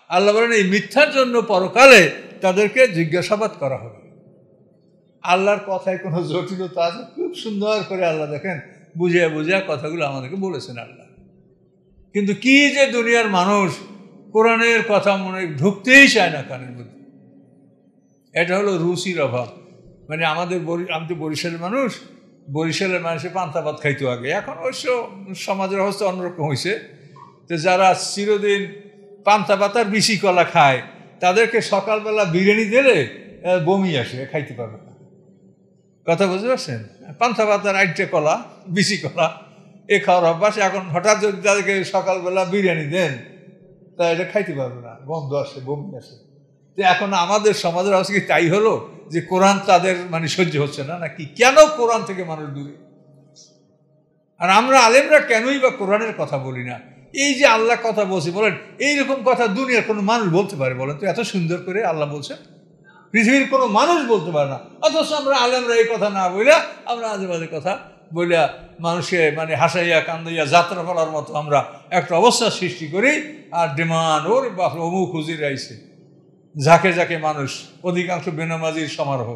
আল্লাহ বলেন এই মিথ্যার জন্য পরকালে তাদেরকে জিজ্ঞাসাবাদ করা হবে। আল্লাহর কথায় কোনো জটিলতা আছে? খুব সুন্দর করে আল্লাহ দেখেন বুঝিয়ে বুঝিয়ে কথাগুলো আমাদেরকে বলেছেন আল্লাহ। কিন্তু কি যে দুনিয়ার মানুষ কোরআনের কথা মনে ঢুকতেই চায় না কানের মধ্যে। এটা হলো রুচির অভাব। মানে আমি তো বরিশালের মানুষ, বরিশালের মানুষের পান্তা ভাত খাইতো আগে, এখন অবশ্য সমাজের অবস্থা অন্যরকম হয়েছে। তো যারা চিরদিন পান্তা ভাতার বিচি কলা খায় তাদেরকে সকালবেলা বিরিয়ানি দিলে বমি আসে, খাইতে পারবে না। কথা বুঝতে পারছেন? পান্তা ভাতার আইটে কলা, বিচি কলা এ খাওয়ার অভ্যাস। এখন হঠাৎ যদি তাদেরকে সকালবেলা বিরিয়ানি দেন তা এটা খাইতে পারবে না, গন্ধ আসে, বমি আসে। তো এখন আমাদের সমাজের অবস্থা কি তাই হলো যে কোরআন তাদের মানে সহ্য হচ্ছে না নাকি? কেন কোরআন থেকে মানুষ দূরে? আর আমরা আলেমরা কেনই বা কোরআনের কথা বলি না? এই যে আল্লাহ কথা বলছে, বলেন এইরকম কথা দুনিয়ার কোনো মানুষ বলতে পারে? বলেন তো, এত সুন্দর করে আল্লাহ বলছে, পৃথিবীর কোনো মানুষ বলতে পারে না। অথচ আমরা আলেমরা এই কথা না বইলা আমরা আজে বাজে কথা বইলা মানুষকে মানে হাসাইয়া কান্দাইয়া যাত্রা করার মতো আমরা একটা অবস্থা সৃষ্টি করি। আর ডিমান্ড ওর বাপ অমুক হুজির আইছে, ঝাঁকে ঝাঁকে মানুষ, অধিকাংশ বেনামাজির সমারোহ।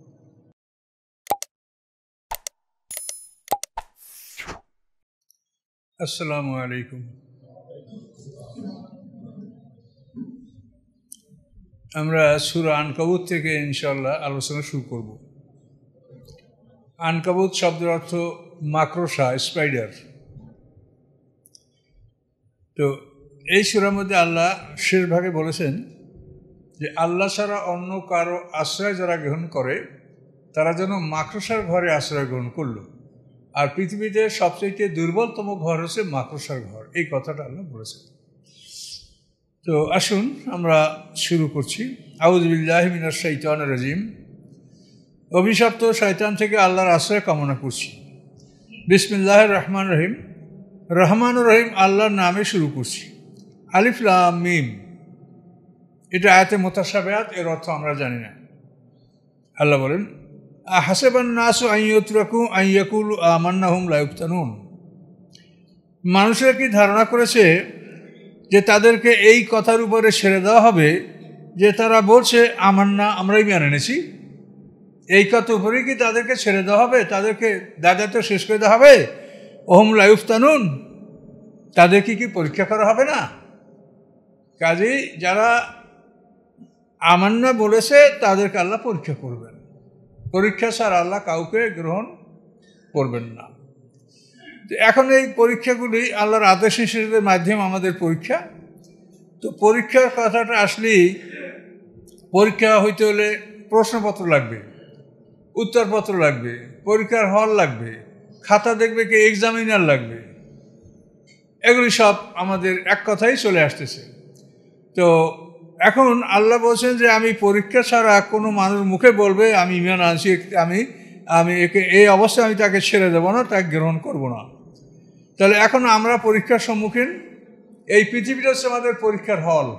আসসালামু আলাইকুম। আমরা সূরা আনকাবুত থেকে ইনশাআল্লাহ আলোচনা শুরু করব। আনকাবুত শব্দের অর্থ মাকড়সা, স্পাইডার। তো এই সূরার মধ্যে আল্লাহ শেষ ভাগে বলেছেন যে আল্লাহ ছাড়া অন্য কারো আশ্রয় যারা গ্রহণ করে তারা যেন মাকড়সার ঘরে আশ্রয় গ্রহণ করলো। আর পৃথিবীতে সবচেয়ে দুর্বলতম ঘর হচ্ছে মাকড়সার ঘর, এই কথাটা আল্লাহ বলেছেন। তো আসুন আমরা শুরু করছি। আউযু বিল্লাহি মিনাশ শাইতানির রাজিম। অভিশপ্ত শয়তান থেকে আল্লাহর আশ্রয় কামনা করছি। বিসমিল্লাহির রহমানির রহিম। রহমানুর রহিম আল্লাহর নামে শুরু করছি। আলিফ লাম মিম, এটা আয়াতে মুতাশাবিহাত, এর অর্থ আমরা জানি না। আল্লাহ বলেন আহাসিবান নাসু আন ইউতরাকু আন ইয়াকুলু আমান্না হুম লা ইফতানুন। মানুষেরা কি ধারণা করেছে যে তাদেরকে এই কথার উপরে ছেড়ে দেওয়া হবে যে তারা বলছে আমান্না, আমরাই মেনে এনেছি? এই কথার উপরেই কি তাদেরকে ছেড়ে দেওয়া হবে? তাদেরকে দায়িত্ব শেষ করে দেওয়া হবে? ওহুম লা ইফতানুন, তাদেরকে কি পরীক্ষা করা হবে না? কাজেই যারা আমান্না বলেছে তাদেরকে আল্লাহ পরীক্ষা করবেন। পরীক্ষা ছাড়া আল্লাহ কাউকে গ্রহণ করবেন না। এখন এই পরীক্ষাগুলি আল্লাহর আদেশ নিষেধের মাধ্যমে আমাদের পরীক্ষা। তো পরীক্ষার কথাটা আসলেই পরীক্ষা হইতে হলে প্রশ্নপত্র লাগবে, উত্তরপত্র লাগবে, পরীক্ষার হল লাগবে, খাতা দেখবে কি এক্সামিনার লাগবে, এগুলি সব আমাদের এক কথাই চলে আসতেছে। তো এখন আল্লাহ বলছেন যে আমি পরীক্ষা ছাড়া কোনো মানুষ মুখে বলবে আমি ঈমান আনছি, আমি একে এই অবস্থায় আমি তাকে ছেড়ে দেবো না, তাকে গ্রহণ করব না। তাহলে এখন আমরা পরীক্ষার সম্মুখীন। এই পৃথিবীটা হচ্ছে আমাদের পরীক্ষার হল।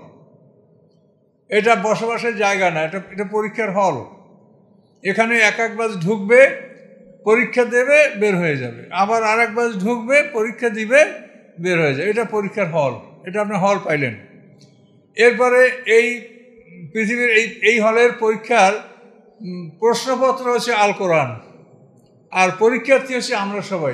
এটা বসবাসের জায়গা না, এটা পরীক্ষার হল। এখানে এক বাস ঢুকবে, পরীক্ষা দেবে, বের হয়ে যাবে, আবার আর এক বাস ঢুকবে, পরীক্ষা দিবে, বের হয়ে যাবে। এটা পরীক্ষার হল, এটা আপনি হল পাইলেন। এরপরে এই পৃথিবীর এই হলের পরীক্ষার প্রশ্নপত্র হচ্ছে আল কোরআন, আর পরীক্ষার্থী হচ্ছে আমরা সবাই।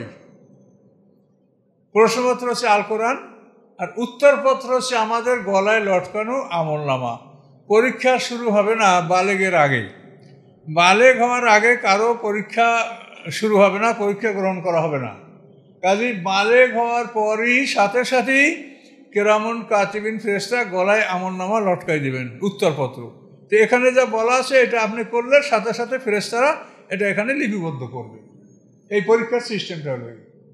প্রশ্নপত্র হচ্ছে আল কোরআন, আর উত্তরপত্র হচ্ছে আমাদের গলায় লটকানো আমলনামা। পরীক্ষা শুরু হবে না বালেগের আগে। বালেগ হওয়ার আগে কারো পরীক্ষা শুরু হবে না, পরীক্ষা গ্রহণ করা হবে না। কাজেই বালেগ হওয়ার পরই সাথে সাথেই কেরামুন কাতিবিন ফেরেশতা গলায় আমলনামা লটকাই দেবেন, উত্তরপত্র। তো এখানে যা বলা আছে এটা আপনি করলে সাথে সাথে ফেরেশতারা এটা এখানে লিপিবদ্ধ করবে। এই পরীক্ষার সিস্টেমটা হলো।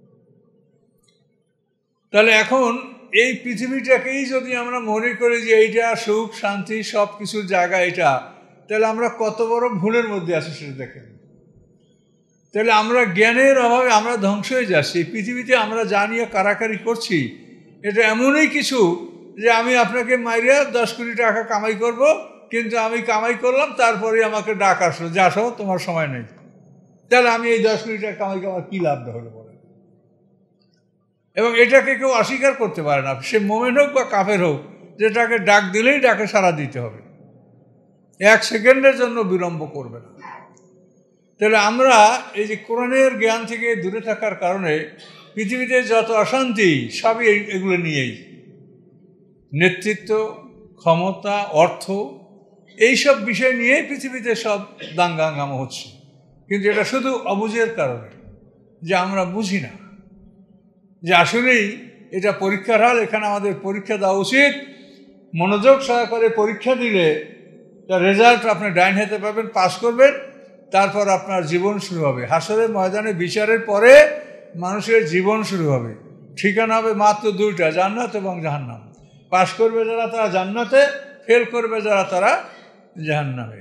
তাহলে এখন এই পৃথিবীটাকেই যদি আমরা মনে করি যে এইটা সুখ শান্তি সব কিছুর জায়গা এটা, তাহলে আমরা কত বড় ভুলের মধ্যে আছি সেটা দেখেন। তাহলে আমরা জ্ঞানের অভাবে আমরা ধ্বংস হয়ে যাচ্ছি। এই পৃথিবীতে আমরা যা নিয়ে কারাকারি করছি এটা এমনই কিছু যে আমি আপনাকে মাইরিয়া 10 কোটি টাকা কামাই করব, কিন্তু আমি কামাই করলাম তারপরে আমাকে ডাক আসলো যে আসো তোমার সময় নেই। তাহলে আমি এই 10 কোটি টাকা কামাই আমার কী লাভটা হলো বলে? এবং এটাকে কেউ অস্বীকার করতে পারে না, সে মোমেন হোক বা কাফের হোক, যেটাকে ডাক দিলেই ডাকে সাড়া দিতে হবে, 1 সেকেন্ডের জন্য বিলম্ব করবে না। তাহলে আমরা এই যে কোরআনের জ্ঞান থেকে দূরে থাকার কারণে পৃথিবীতে যত অশান্তি সবই এগুলো নিয়েই, নেতৃত্ব, ক্ষমতা, অর্থ, এইসব বিষয় নিয়েই পৃথিবীতে সব দাঙ্গা হাঙ্গামা হচ্ছে। কিন্তু এটা শুধু অবুঝের কারণে, যে আমরা বুঝি না যে আসলেই এটা পরীক্ষার হল, এখানে আমাদের পরীক্ষা দেওয়া উচিত। মনোযোগ সহকারে পরীক্ষা দিলে তার রেজাল্ট আপনি ডাইন হাতে পাবেন, পাস করবেন, তারপর আপনার জীবন শুরু হবে। হাসরের ময়দানে বিচারের পরে মানুষের জীবন শুরু হবে। ঠিকানা হবে মাত্র 2টা, জান্নাত এবং জাহান্নাম। পাস করবে যারা তারা জান্নাতে, ফেল করবে যারা তারা জাহান্নামে।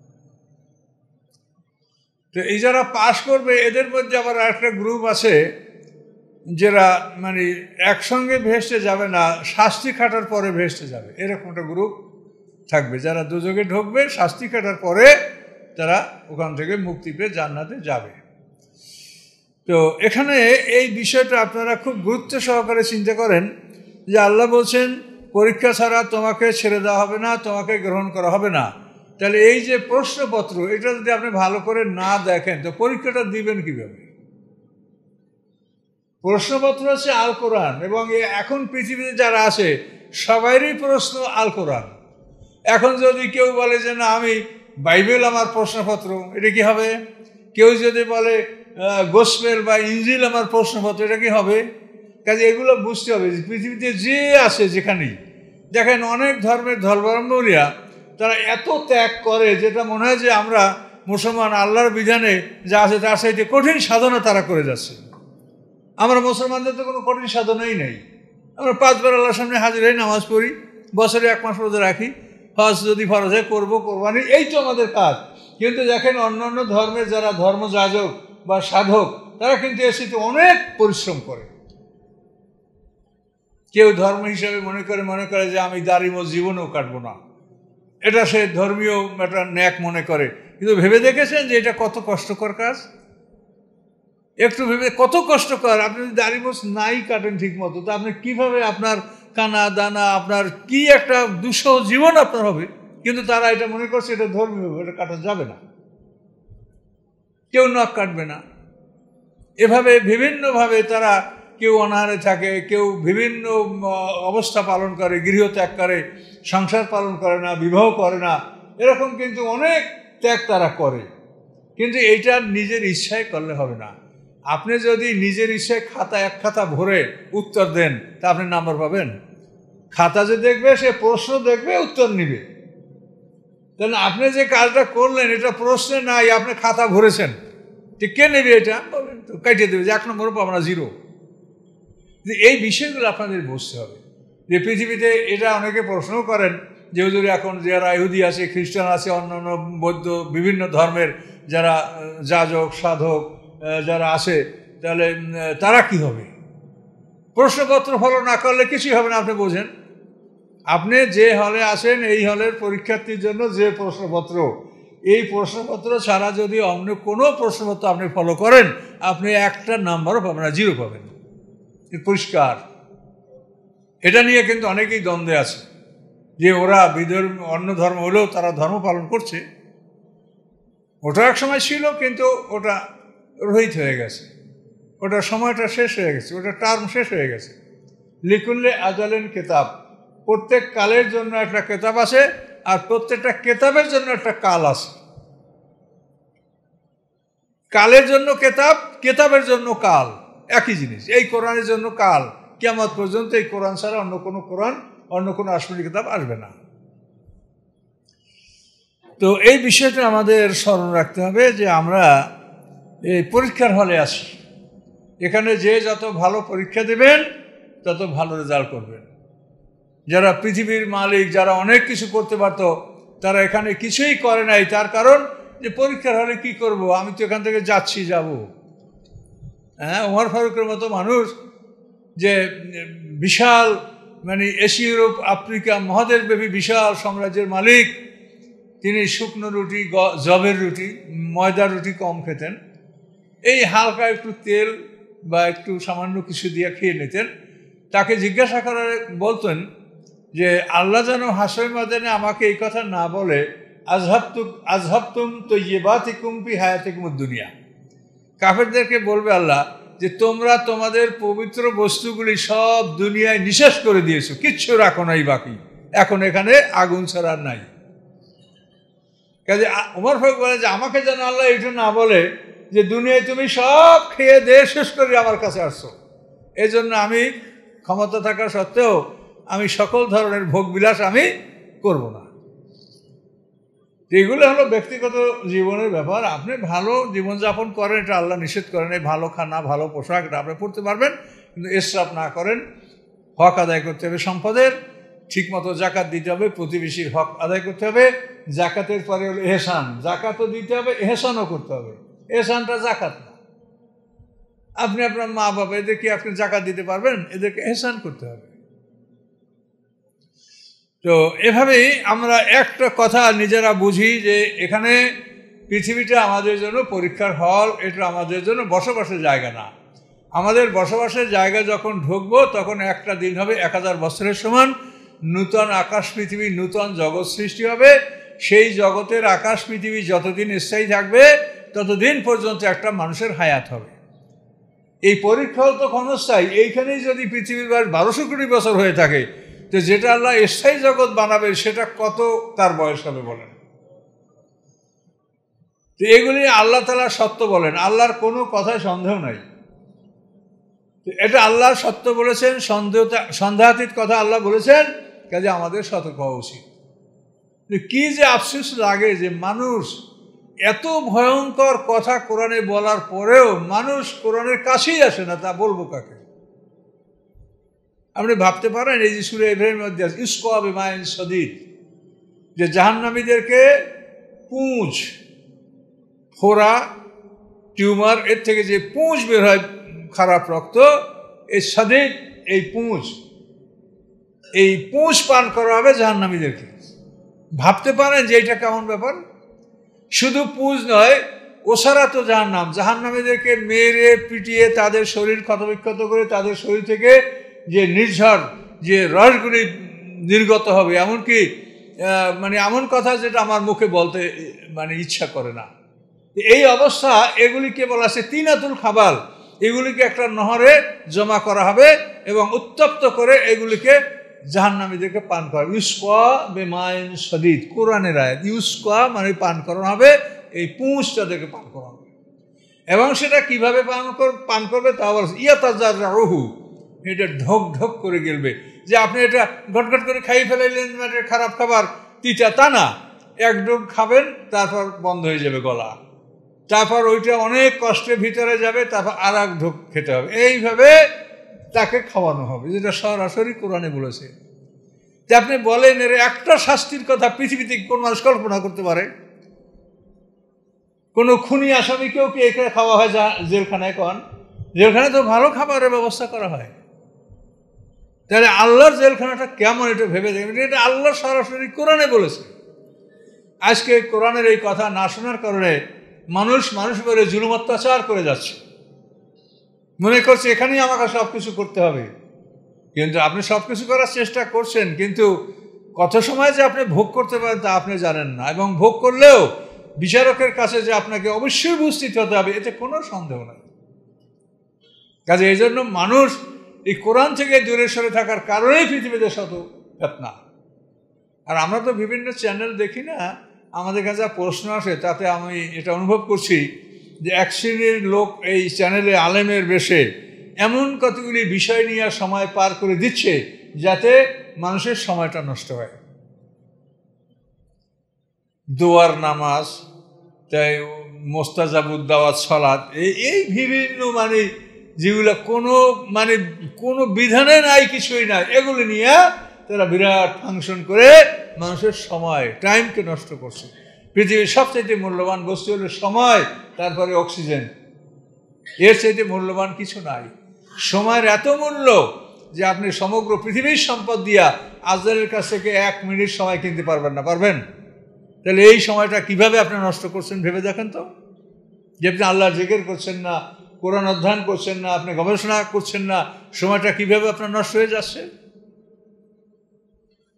তো এই যারা পাস করবে এদের মধ্যে আবার আরেকটা গ্রুপ আছে যারা মানে একসঙ্গে ভেস্তে যাবে না, শাস্তি খাটার পরে ভেস্তে যাবে, এরকম একটা গ্রুপ থাকবে। যারা দুজকে ঢুকবে, শাস্তি কাটার পরে তারা ওখান থেকে মুক্তি পেয়ে জান্নাতে যাবে। তো এখানে এই বিষয়টা আপনারা খুব গুরুত্ব সহকারে চিন্তা করেন যে আল্লাহ বলছেন পরীক্ষা ছাড়া তোমাকে ছেড়ে দেওয়া হবে না, তোমাকে গ্রহণ করা হবে না। তাহলে এই যে প্রশ্নপত্র, এটা যদি আপনি ভালো করে না দেখেন তো পরীক্ষাটা দিবেন কীভাবে? প্রশ্নপত্র হচ্ছে আল কোরআন, এবং এখন পৃথিবীতে যারা আছে সবারই প্রশ্ন আল কোরআন। এখন যদি কেউ বলে যে না আমি বাইবেল আমার প্রশ্নপত্র, এটা কি হবে? কেউ যদি বলে গসপেল বা ইনজিল আমার প্রশ্নপত্র, এটা কি হবে? কাজে এগুলো বুঝতে হবে যে পৃথিবীতে যে আছে যেখানেই দেখেন অনেক ধর্মের ধর্মাবলম্বীরা তারা এত ত্যাগ করে যেটা মনে হয় যে আমরা মুসলমান আল্লাহর বিধানে যা আছে তার সাথে কঠিন সাধনা তারা করে যাচ্ছে। আমরা মুসলমানদের তো কোনো কঠিন সাধনাই নেই। আমরা 5 বার আল্লাহর সামনে হাজির হই, নামাজ পড়ি, বছরে 1 মাস রোজা রাখি, হজ যদি ফরজ হয় করবো, কোরবানি, এই তো আমাদের কাজ। কিন্তু দেখেন অন্যান্য ধর্মের যারা ধর্মযাজক বা সাধক তারা কিন্তু এসে অনেক পরিশ্রম করে। কেউ ধর্ম হিসাবে মনে করে যে আমি দাড়ি জীবনেও কাটবো না, এটা সে ধর্মীয় একটা ন্যাক মনে করে। কিন্তু ভেবে দেখেছেন যে এটা কত কষ্টকর কাজ? একটু ভেবে কত কষ্টকর। আপনি যদি দাড়ি নাই কাটেন ঠিক মতো, তো আপনি কীভাবে আপনার কানা দানা আপনার কি একটা দুঃসহ জীবন আপনার হবে। কিন্তু তারা এটা মনে করছে এটা ধর্মীয়, এটা কাটা যাবে না, কেউ নখ কাটবে না। এভাবে বিভিন্নভাবে তারা কেউ অনাহারে থাকে, কেউ বিভিন্ন অবস্থা পালন করে, গৃহত্যাগ করে, সংসার পালন করে না, বিবাহ করে না, এরকম কিন্তু অনেক ত্যাগ তারা করে। কিন্তু এইটা নিজের ইচ্ছায় করলে হবে না। আপনি যদি নিজের ইচ্ছায় এক খাতা ভরে উত্তর দেন তা আপনি নাম্বার পাবেন? খাতা যে দেখবে সে প্রশ্ন দেখবে, উত্তর নিবে। তাহলে আপনি যে কাজটা করলেন এটা প্রশ্নে নাই, আপনি খাতা ভরেছেন, ঠিক কে নেবে এটা? বলেন তো, কাটিয়ে দেবে যে 1 নম্বরও পাবো না, 0। এই বিষয়গুলো আপনাদের বুঝতে হবে যে পৃথিবীতে এটা অনেকে প্রশ্নও করেন যে হুজুর এখন যারা ইহুদি আছে, খ্রিস্টান আছে, অন্যান্য বৌদ্ধ বিভিন্ন ধর্মের যারা যাজক সাধক যারা আছে, তাহলে তারা কি হবে? প্রশ্নপত্র ফলো না করলে কিছুই হবে না। আপনি বোঝেন, আপনি যে হলে আসেন এই হলের পরীক্ষার্থীর জন্য যে প্রশ্নপত্র, এই প্রশ্নপত্র ছাড়া যদি অন্য কোনো প্রশ্নপত্র আপনি ফলো করেন আপনি একটা নাম্বারও পাবেন না, 0 পাবেন। পরিষ্কার। এটা নিয়ে কিন্তু অনেকেই দ্বন্দ্বে আছে যে ওরা অন্য ধর্ম হলেও তারা ধর্ম পালন করছে। ওটা এক সময় ছিল কিন্তু ওটা রহিত হয়ে গেছে, ওটা সময়টা শেষ হয়ে গেছে, ওটা টার্ম শেষ হয়ে গেছে। লিকুল্লে আজালেন কেতাব, প্রত্যেক কালের জন্য একটা কেতাব আছে, আর প্রত্যেকটা কেতাবের জন্য একটা কাল আছে। কালের জন্য কেতাব, কেতাবের জন্য কাল, একই জিনিস। এই কোরআনের জন্য কাল, কিয়ামত পর্যন্ত এই কোরআন ছাড়া অন্য কোনো কোরআন, অন্য কোনো আসমানি কিতাব আসবে না। তো এই বিষয়টা আমাদের স্মরণ রাখতে হবে যে আমরা এই পরীক্ষার হলে আছি, এখানে যে যত ভালো পরীক্ষা দেবেন তত ভালো রেজাল্ট করবেন। যারা পৃথিবীর মালিক, যারা অনেক কিছু করতে পারত, তারা এখানে কিছুই করে নাই। তার কারণ যে পরীক্ষার হলে কি করব, আমি তো এখান থেকে যাব। হ্যাঁ, ওমর ফারুকের মতো মানুষ যে বিশাল মানে এশিয়া, ইউরোপ, আফ্রিকা মহাদেশব্যাপী বিশাল সাম্রাজ্যের মালিক, তিনি শুকনো রুটি, জবের রুটি, ময়দার রুটি কম খেতেন, এই হালকা একটু তেল বা একটু সামান্য কিছু দিয়ে খেয়ে নিতেন। তাকে জিজ্ঞাসা করে বলতেন যে আল্লাহ যেন হাসরের ময়দানে আমাকে এই কথা না বলে আযহাবতুম তাইয়্যিবাতিকুম ফি হায়াতিকুমুদ দুনিয়া। কাফেরদেরকে বলবে আল্লাহ যে তোমরা তোমাদের পবিত্র বস্তুগুলি সব দুনিয়ায় নিঃশেষ করে দিয়েছো, কিচ্ছু রাখো নাই বাকি, এখন এখানে আগুন ছাড়া নাই। কাজে ওমর ফারুক বলে যে আমাকে যেন আল্লাহ এটা না বলে যে দুনিয়ায় তুমি সব খেয়ে দিয়ে শেষ করে আমার কাছে আসছো। এই জন্য আমি ক্ষমতা থাকা সত্ত্বেও আমি সকল ধরনের ভোগবিলাস আমি করব না। এগুলো হলো ব্যক্তিগত জীবনের ব্যাপার। আপনি ভালো জীবনযাপন করেন, এটা আল্লাহ নিষেধ করেন। এই ভালো খানা, ভালো পোশাক এটা আপনি পড়তে পারবেন, কিন্তু ইসরাফ না করেন। হক আদায় করতে হবে সম্পদের, ঠিকমতো জাকাত দিতে হবে, প্রতিবেশীর হক আদায় করতে হবে। জাকাতের পরে হলো এহসান, জাকাতও দিতে হবে, এহসানও করতে হবে। এহসানটা জাকাত না। আপনি আপনার মা বাবা এদেরকে আপনি জাকাত দিতে পারবেন, এদেরকে এহসান করতে হবে। তো এভাবেই আমরা একটা কথা নিজেরা বুঝি যে এখানে পৃথিবীটা আমাদের জন্য পরীক্ষার হল, এটা আমাদের জন্য বসবাসের জায়গা না। আমাদের বসবাসের জায়গা যখন ঢুকবো তখন একটা দিন হবে 1000 বছরের সমান। নূতন আকাশ পৃথিবী, নূতন জগৎ সৃষ্টি হবে। সেই জগতের আকাশ পৃথিবী যতদিন স্থায়ী থাকবে ততদিন পর্যন্ত একটা মানুষের হায়াত হবে। এই পরীক্ষা তো ক্ষণস্থায়ী। এইখানেই যদি পৃথিবীর বয়স 1200 কোটি বছর হয়ে থাকে, তো যেটা আল্লাহ স্থায়ী জগৎ বানাবে সেটা কত তার বয়স হবে বলেন? তো এগুলি আল্লাহ তাআলা সত্য বলেন, আল্লাহর কোনো কথায় সন্দেহ নাই। এটা আল্লাহ সত্য বলেছেন, সন্দেহাতীত কথা আল্লাহ বলেছেন, কাজে আমাদের সতর্ক হওয়া উচিত। কি যে আফসোস লাগে যে মানুষ এত ভয়ঙ্কর কথা কোরআনে বলার পরেও মানুষ কোরআনের কাছেই আসে না, তা বলবো কাকে? আপনি ভাবতে পারেন এই যে সূরা ইব্রাহিমের মধ্যে আছে ইসকা বিমাইন সদীদ, যে জাহান্নামীদেরকে পুঁজ, ফোড়া, টিউমার, এর থেকে যে পুঁজ বের হয় খারাপ রক্ত, এই সদীদ, এই পুঁজ পান করা হবে জাহান্নামীদেরকে। ভাবতে পারেন যে এটা কেমন ব্যাপার? শুধু পুঁজ নয়, ওসারা তো জাহান্নাম, জাহান্নামীদেরকে মেরে পিটিয়ে তাদের শরীর ক্ষতবিক্ষত করে তাদের শরীর থেকে যে নির্ঝর যে রসগুলি নির্গত হবে, এমনকি মানে এমন কথা যেটা আমার মুখে বলতে মানে ইচ্ছা করে না। এই অবস্থা, এগুলিকে বলা আছে তিনাতুল খাবাল। এগুলিকে একটা নহরে জমা করা হবে এবং উত্তপ্ত করে এগুলিকে জাহান্নামীদেরকে পান করা। ইউসকা বিমাইন সদীদ, কোরআনের আয়াত। ইউসকা মানে পান করানো হবে, এই পুঁজ তাদেরকে পান করা হবে। এবং সেটা কিভাবে পান করবে তা বলছে ইয়াতাজাররুহু, এটা ঢক ঢক করে গেলবে। যে আপনি এটা ঘটঘট করে খাইয়ে ফেলাইলেন, মানে খারাপ খাবার, তিতা, তা না। এক ঢোক খাবেন, তারপর বন্ধ হয়ে যাবে গলা, তারপর ওইটা অনেক কষ্টের ভিতরে যাবে, তারপর আর এক ঢোক খেতে হবে। এইভাবে তাকে খাওয়ানো হবে, যেটা সরাসরি কোরআনে বলেছে। যে আপনি বলেন এর একটা শাস্তির কথা পৃথিবীতে কোন মানুষ কল্পনা করতে পারে? কোনো খুনি আসামিকেও কি এখানে খাওয়া হয় জেলখানায়? কন জেলখানায় তো ভালো খাবারের ব্যবস্থা করা হয়। তাহলে আল্লাহর জেলখানাটা কেমন, এটা ভেবে দেখবেন। এটা আল্লাহ সরাসরি কোরআনে বলেছে। আজকে কোরআনের এই কথা না শোনার কারণে মানুষ বলে জুলুম অত্যাচার করে যাচ্ছে, মনে করছে এখানেই আমাকে সব কিছু করতে হবে। কিন্তু আপনি সব কিছু করার চেষ্টা করছেন, কিন্তু কত সময় যে আপনি ভোগ করতে পারেন তা আপনি জানেন না। এবং ভোগ করলেও বিচারকের কাছে যে আপনাকে অবশ্যই উপস্থিত হতে হবে, এতে কোনো সন্দেহ নাই। কাজে এই জন্য মানুষ এই কোরআন থেকে দূরে সরে থাকার কারণেই পৃথিবীতে শত ফিতনা। আর আমরা তো বিভিন্ন চ্যানেল দেখি না, আমাদের কাছে যা প্রশ্ন আসে তাতে আমি এটা অনুভব করছি যে এক শ্রেণীর লোক এই চ্যানেলে আলেমের বেশে এমন কতগুলি বিষয় নিয়ে সময় পার করে দিচ্ছে যাতে মানুষের সময়টা নষ্ট হয়। দোয়ার নামাজ, তাই মোস্তাজাবুদ দাওয়াত, সালাত, এই বিভিন্ন মানে যেগুলো কোনো বিধানে নাই, কিছুই নাই, এগুলো নিয়ে তারা বিরাট ফাংশন করে মানুষের সময়, টাইমকে নষ্ট করছে। পৃথিবীর সবচাইতে মূল্যবান বস্তু হলো সময়, তারপরে অক্সিজেন। এর চাইতে মূল্যবান কিছু নাই। সময়ের এত মূল্য যে আপনি সমগ্র পৃথিবীর সম্পদ দিয়া আজদারের কাছ থেকে 1 মিনিট সময় কিনতে পারবেন না। পারবেন? তাহলে এই সময়টা কিভাবে আপনি নষ্ট করছেন ভেবে দেখেন তো। যে আপনি আল্লাহর জিকির করছেন না, কোরআন অধ্যয়ন করছেন না, আপনি গবেষণা করছেন না, সময়টা কিভাবে আপনার নষ্ট হয়ে যাচ্ছে।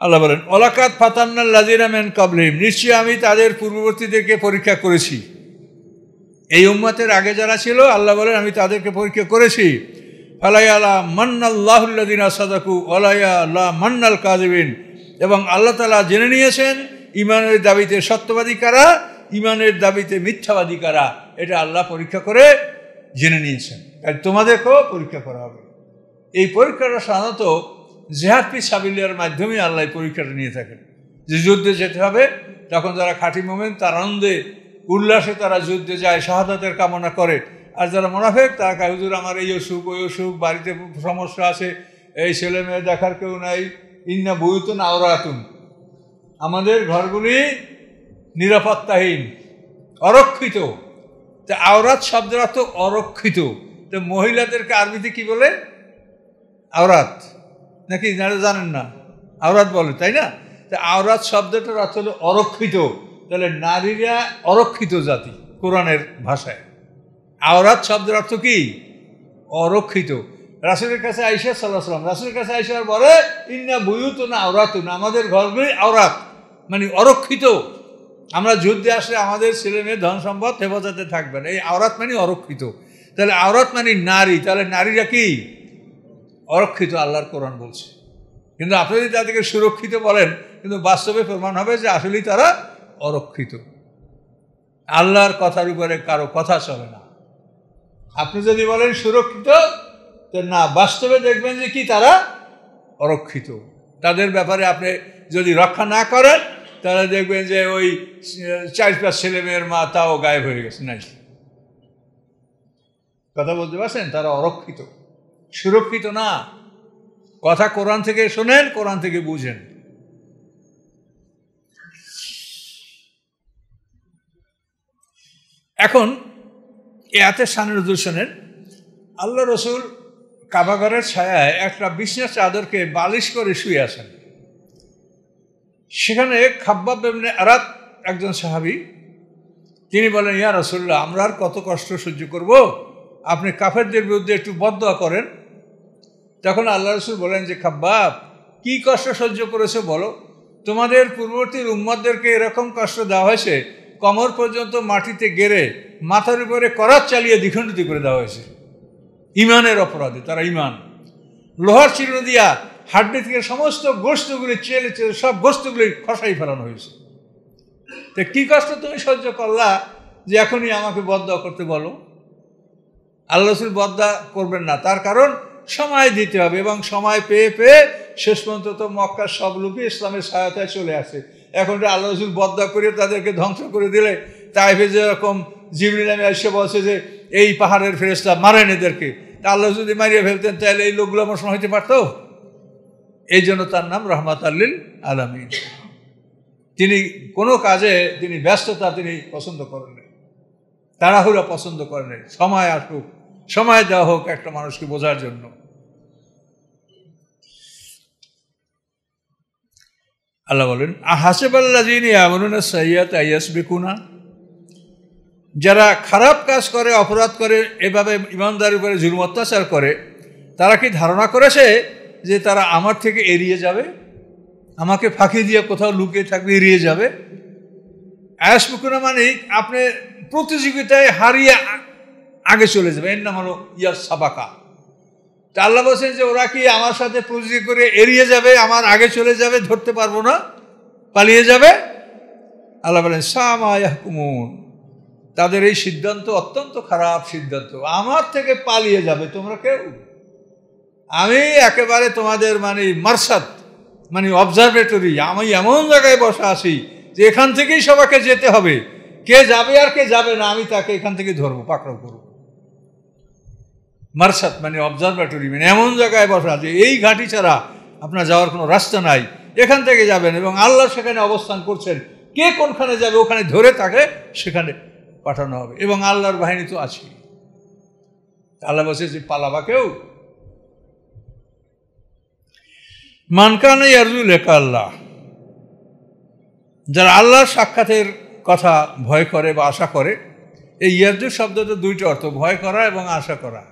আল্লাহ বলেন ওয়ালাকাদ ফাতান্নাল লাযিনা মিন ক্বাবলিহিম, নিশ্চয়ই আমি তাদের পূর্ববর্তীদেরকে পরীক্ষা করেছি। এই উম্মতের আগে যারা ছিল আল্লাহ বলেন আমি তাদেরকে পরীক্ষা করেছি। ফালা ইয়ালামান্নাল্লাহু আল্লাযিনা সাদাকু ওয়ালা ইয়ালামান্নাল কাযিবিন, এবং আল্লাহ তাআলা জেনে নিয়েছেন ঈমানের দাবিতে সত্যবাদী কারা, ঈমানের দাবিতে মিথ্যাবাদী কারা, এটা আল্লাহ পরীক্ষা করে জেনে নিয়েছেন। আর তোমাদেরকেও পরীক্ষা করা হবে। এই পরীক্ষাটা সাধারণত জিহাদ ফি সাবিলিল্লাহর মাধ্যমে আল্লাহ পরীক্ষাটা নিয়ে থাকেন। যে যুদ্ধে যেতে হবে তখন যারা খাঁটি মুমিন তার আনন্দে উল্লাসে তারা যুদ্ধে যায়, শাহাদাতের কামনা করে। আর যারা মুনাফিক তারা কয় হুজুর আমার এই অসুখ ওই অসুখ, বাড়িতে সমস্যা আছে, এই ছেলে মেয়ে দেখার কেউ নাই, ইন্না বুয়ুতুন আওরাতুন, আমাদের ঘরগুলি নিরাপত্তাহীন, অরক্ষিত। তা আওরাত শব্দের অর্থ অরক্ষিত। তো মহিলাদেরকে আরবিতে কি বলে? আওরাত, নাকি জানেন না? আওরাত বলে, তাই না? তা আওরাত শব্দটার অর্থ হলো অরক্ষিত। তাহলে নারীরা অরক্ষিত জাতি কোরআনের ভাষায়। আওরাত শব্দের অর্থ কি? অরক্ষিত। রাসূলের কাছে আয়েশা সাল্লাল্লাহু আলাইহি ওয়াসাল্লাম, রাসূলের কাছে আয়েশার বলে ইন্না বুয়ুতুনা আওরাতুন, আমাদের ঘরগুলি আওরাত মানে অরক্ষিত। আমরা যুদ্ধে আসলে আমাদের ছেলে মেয়ে ধন সম্পদ হেফাজতে থাকবে না, এই আওরাত মানে অরক্ষিত। তাহলে আওরাত মানে নারী, তাহলে নারীরা কি? অরক্ষিত, আল্লাহর কোরআন বলছে। কিন্তু আপনি যদি তাদেরকে সুরক্ষিত বলেন, কিন্তু বাস্তবে প্রমাণ হবে যে আসলেই তারা অরক্ষিত। আল্লাহর কথার উপরে কারো কথা চলে না। আপনি যদি বলেন সুরক্ষিত, তো না, বাস্তবে দেখবেন যে কি তারা অরক্ষিত। তাদের ব্যাপারে আপনি যদি রক্ষা না করেন তাহলে দেখবেন যে ওই 4-5 ছেলে মেয়ের মা তাও গায়েব হয়ে গেছে। নাই, কথা বলতে পারছেন? তারা অরক্ষিত, সুরক্ষিত না। কথা কোরআন থেকে শোনেন, কোরআন থেকে বুঝেন। এখন এতে শানের হুজুর শোনেন, আল্লাহ রসুল কাবাঘরের ছায়ায় একটা বিছানার চাদরকে বালিশ করে শুয়ে আছেন। সেখানে খাব্বাব ইবনে আরাত একজন সাহাবী, তিনি বলেন ইয়া রাসূলুল্লাহ, আমরা আর কত কষ্ট সহ্য করব, আপনি কাফেরদের বিরুদ্ধে একটু বদদোয়া করেন। তখন আল্লাহ রসুল বলেন যে খাব্বাব, কি কষ্ট সহ্য করেছো বলো? তোমাদের পূর্ববর্তী উম্মতদেরকে এরকম কষ্ট দেওয়া হয়েছে, কমর পর্যন্ত মাটিতে গেড়ে মাথার উপরে করাত চালিয়ে দ্বিখণ্ডিত করে দেওয়া হয়েছে ইমানের অপরাধে। তারা ইমান লোহার চিরুনি দিয়া হাড্ডি থেকে সমস্ত গোশতগুলি চেলে চেলে সব গোশতগুলি খসাই ফেলানো হয়েছে। তো কী কষ্ট তুমি সহ্য করলা যে এখনই আমাকে বদদোয়া করতে বলো? আল্লাহ রাসূল বদদোয়া করবেন না, তার কারণ সময় দিতে হবে, এবং সময় পেয়ে পেয়ে শেষ পর্যন্ত তো মক্কার সব লোকই ইসলামের সহায়তায় চলে আসে। এখন আল্লাহ রাসূল বদদোয়া করে তাদেরকে ধ্বংস করে দিলে, তাইফে যেরকম জিবরিল নামে এসে বলছে যে এই পাহাড়ের ফেরেশতা মারেন এদেরকে, তা আল্লাহ যদি মারিয়ে ফেলতেন তাহলে এই লোকগুলো আমার সময় হইতে পারতো। এই জন্য তার নাম রাহমাতাল লিল আলামিন। তিনি কোনো কাজে তিনি ব্যস্ততা তিনি পছন্দ করেন না, তাড়াহুড়া পছন্দ করেন না। সময় আসুক, সময় দেওয়া হোক একটা মানুষকে বোঝার জন্য। আল্লাহ বলেন আহাসিবাল্লাযীনা ইয়া'মালুনা সাইয়্যাতি আইয়াসবিকুনা, যারা খারাপ কাজ করে, অপরাধ করে, এভাবে ইমানদারের উপরে জুলুম অত্যাচার করে, তারা কি ধারণা করেছে যে তারা আমার থেকে এড়িয়ে যাবে, আমাকে ফাঁকি দিয়ে কোথাও লুকিয়ে থাকবে, এড়িয়ে যাবে? আয়াসবিকুনা মানে আপনি প্রতিযোগিতায় হারিয়ে আগে চলে যাবে, এর নাম হলো ইয়াস সাবাকা। তা আল্লাহ বলছেন যে ওরা কি আমার সাথে প্রতিযোগিতা করে এড়িয়ে যাবে, আমার আগে চলে যাবে, ধরতে পারবো না, পালিয়ে যাবে? আল্লাহ বলেন সামা ইয়াহকুমুন, তাদের এই সিদ্ধান্ত অত্যন্ত খারাপ সিদ্ধান্ত। আমার থেকে পালিয়ে যাবে তোমরা কেউ? আমি একেবারে তোমাদের মানে মারসাদ মানে অবজারভেটরি, আমি এমন জায়গায় বসা আছি যে এখান থেকেই সবাইকে যেতে হবে, কে যাবে আর কে যাবে না আমি তাকে এখান থেকে ধরবো, পাকড়াও করবো। মারসাদ মানে অবজারভেটরি, মানে এমন জায়গায় বসা যে এই ঘাঁটি ছাড়া আপনার যাওয়ার কোনো রাস্তা নাই, এখান থেকে যাবেন, এবং আল্লাহ সেখানে অবস্থান করছেন, কে কোনখানে যাবে ওখানে ধরে তাকে সেখানে পাঠানো হবে, এবং আল্লাহর বাহিনী তো আছে। আল্লাহ বলছে যে পালাবা কেউ? মান কানা ইয়ারজু লিকা আল্লাহ, যারা আল্লাহর সাক্ষাতের কথা ভয় করে বা আশা করে। এই ইয়ারজু শব্দটা দুইটা অর্থ, ভয় করা এবং আশা করা।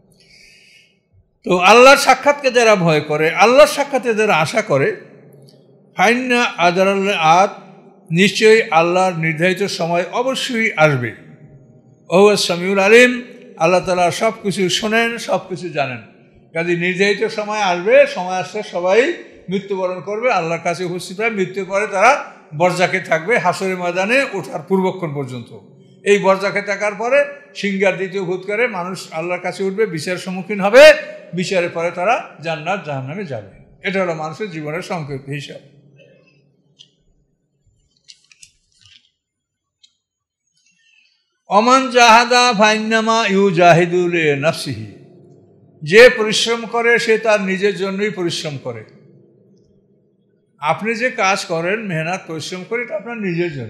তো আল্লাহর সাক্ষাৎকে যারা ভয় করে, আল্লাহর সাক্ষাতে যারা আশা করে, ফাইন্না আদারাল আত, নিশ্চয়ই আল্লাহর নির্ধারিত সময় অবশ্যই আসবে। ও সামিউল আলিম, আল্লাহ তাআলা সব কিছু শোনেন, সব কিছু জানেন। কাজে নির্ধারিত সময় আসবে, সময় আসলে সবাই মৃত্যুবরণ করবে, আল্লাহর কাছে উপস্থিত হয়। মৃত্যুর পরে তারা বরজাকে থাকবে হাসরের ময়দানে ওঠার পূর্বক্ষণ পর্যন্ত। এই বরজাকে থাকার পরে সিংহার দ্বিতীয় ভূত করে মানুষ আল্লাহর কাছে উঠবে, বিচারের সম্মুখীন হবে। বিচারের পরে তারা জান্নাত জাহান্নামে যাবে। এটা হলো মানুষের জীবনের সংক্ষিপ্ত হিসাব। অমান জাহাদা ফাইন্নামা ইউজাহিদু লিনাফসিহি, যে পরিশ্রম করে সে তার নিজের জন্যই পরিশ্রম করে। আপনি যে কাজ করেন, মেহনত পরিশ্রম করে, এটা আপনার নিজের জন্য।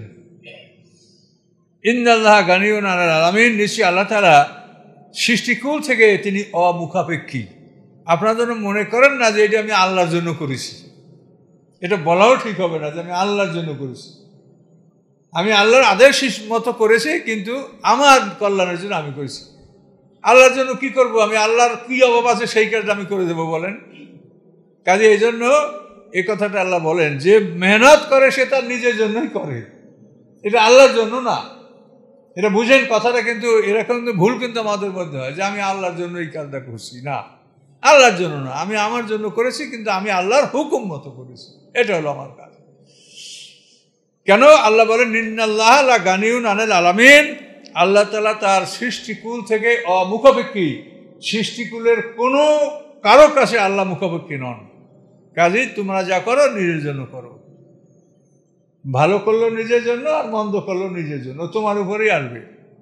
ইন্নাল্লাহ গানিয়ুন আনিল আলামিন, নিশ্চয়ই আল্লাহ তাআলা সৃষ্টিকুল থেকে তিনি অমুখাপেক্ষী। আপনারা যেন মনে করেন না যে এটা আমি আল্লাহর জন্য করেছি। এটা বলাও ঠিক হবে না যে আমি আল্লাহর জন্য করেছি। আমি আল্লাহর আদেশ মতো করেছি, কিন্তু আমার কল্যাণের জন্য আমি করেছি। আল্লাহর জন্য কি করব? আমি আল্লাহর কি অভাব আছে সেই কাজটা আমি করে দেবো বলেন? কাজে এই জন্য এই কথাটা আল্লাহ বলেন যে মেহনত করে সে তার নিজের জন্যই করে, এটা আল্লাহর জন্য না। এটা বুঝেন কথাটা, কিন্তু এরকম ভুল কিন্তু আমাদের মধ্যে হয় যে আমি আল্লাহর জন্য এই কাজটা করছি। না, আল্লাহর জন্য না, আমি আমার জন্য করেছি, কিন্তু আমি আল্লাহর হুকুম মতো করেছি। এটা হলো আমার কাজ। কেন? আল্লাহ বলেন ইন্নাল্লাহ লা গানিয়ুন আনিল আলামিন, আল্লাহ তাআলা তার সৃষ্টিকুল থেকে অমুখাপেক্ষী। সৃষ্টিকুলের কোনো কারো কাছে আল্লাহ মুখাপেক্ষী নন। কাজেই তোমরা যা করো নিজের জন্য করো। ভালো করলো নিজের জন্য, আর মন্দ করলো নিজের জন্য, তোমার উপরেই আসবে।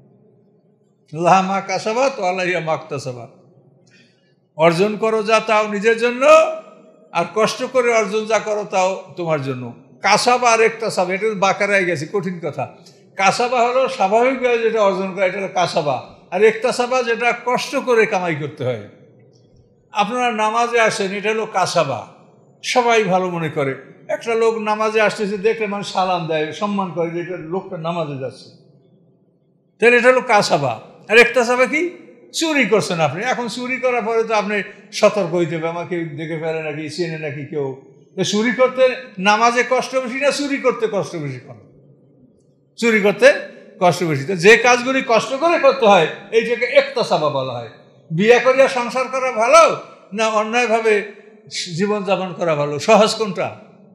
লাহা মা কাসাবা তো আলাইহা মাকতাসাবা, অর্জন করো যা তাও নিজের জন্য, আর কষ্ট করে অর্জন যা করো তাও তোমার জন্য। কাসাবা আর একতাসাবা, এটা বাঁকারায় গেছে, কঠিন কথা। কাসাবা হলো স্বাভাবিকভাবে যেটা অর্জন করা, এটা হলো কাসাবা। আর একতাসাবা যেটা কষ্ট করে কামাই করতে হয়। আপনারা নামাজে আসেন, এটা হলো কাসাবা, সবাই ভালো মনে করে। একটা লোক নামাজে আসতেছে দেখলে মানুষ সালাম দেয়, সম্মান করে যে এটা লোকটা নামাজে যাচ্ছে, তাহলে এটা হলো কাসাবা। আর একতাসাবা কি? চুরি করছেন আপনি। এখন চুরি করার পরে তো আপনি সতর্ক হইতে হবে, আমাকে দেখে ফেলে নাকি, চেনে নাকি কেউ। চুরি করতে নামাজে কষ্ট বেশি না চুরি করতে কষ্ট বেশি? কম চুরি করতে কষ্ট বেশি। তো যে কাজগুলি কষ্ট করে করতে হয় এইটাকে একতাসাবা বলা হয়। বিয়ে করিয়া সংসার করা ভালো না অন্যায়ভাবে জীবনযাপন করা ভালো? সহজ কোনটা?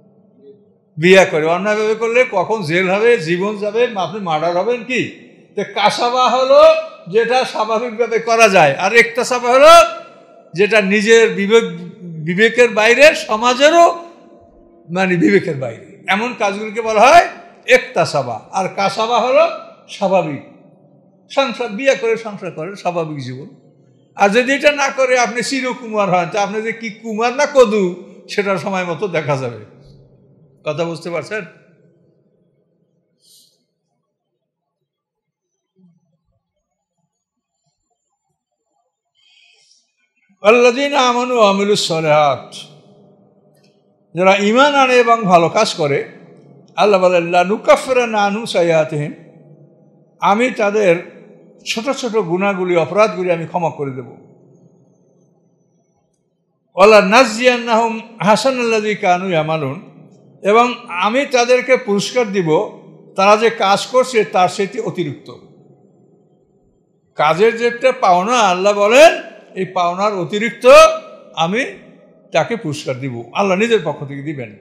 বিয়ে করে। অন্যায়ভাবে করলে কখন জেল হবে, জীবন যাবে, আপনি মার্ডার হবেন। কি? তো কাসাবা হলো যেটা স্বাভাবিকভাবে করা যায়, আর একতাসাবা হলো যেটা নিজের বিবেকের বাইরে, সমাজেরও মানে বিবেকের বাইরে, এমন কাজগুলিকে বলা হয় একতাসাবা। আর কাসাবা হলো স্বাভাবিক সংসার, বিয়ে করে সংসার করেন, স্বাভাবিক জীবন। আর যদি এটা না করে আপনি চিরকুমার হন, তা আপনি যে কি কুমার না কদু সেটা সময় মতো দেখা যাবে। কথা বুঝতে পারছেন? আল্লাযীনা আমানু ওয়া আমিলুস সালিহাত, যারা ঈমান আনে এবং ভালো কাজ করে, আল্লাহ বলেন লা নুকাফিরান্না আনহুম সাইয়্যাতিহিম, আমি তাদের ছোট ছোট গুনাহগুলি, অপরাধগুলি আমি ক্ষমা করে দেব। ওয়ালা নাজিয়ান্নাহুম আহসানাল্লাযী কানু ইয়ামালুন, এবং আমি তাদেরকে পুরস্কার দিব তারা যে কাজ করছে তার সেটি অতিরিক্ত। কাজের যেটা পাওনা, আল্লাহ বলেন এই পাওনার অতিরিক্ত আমি তাকে পুরস্কার দিব, আল্লাহ নিজের পক্ষ থেকে দিবেন।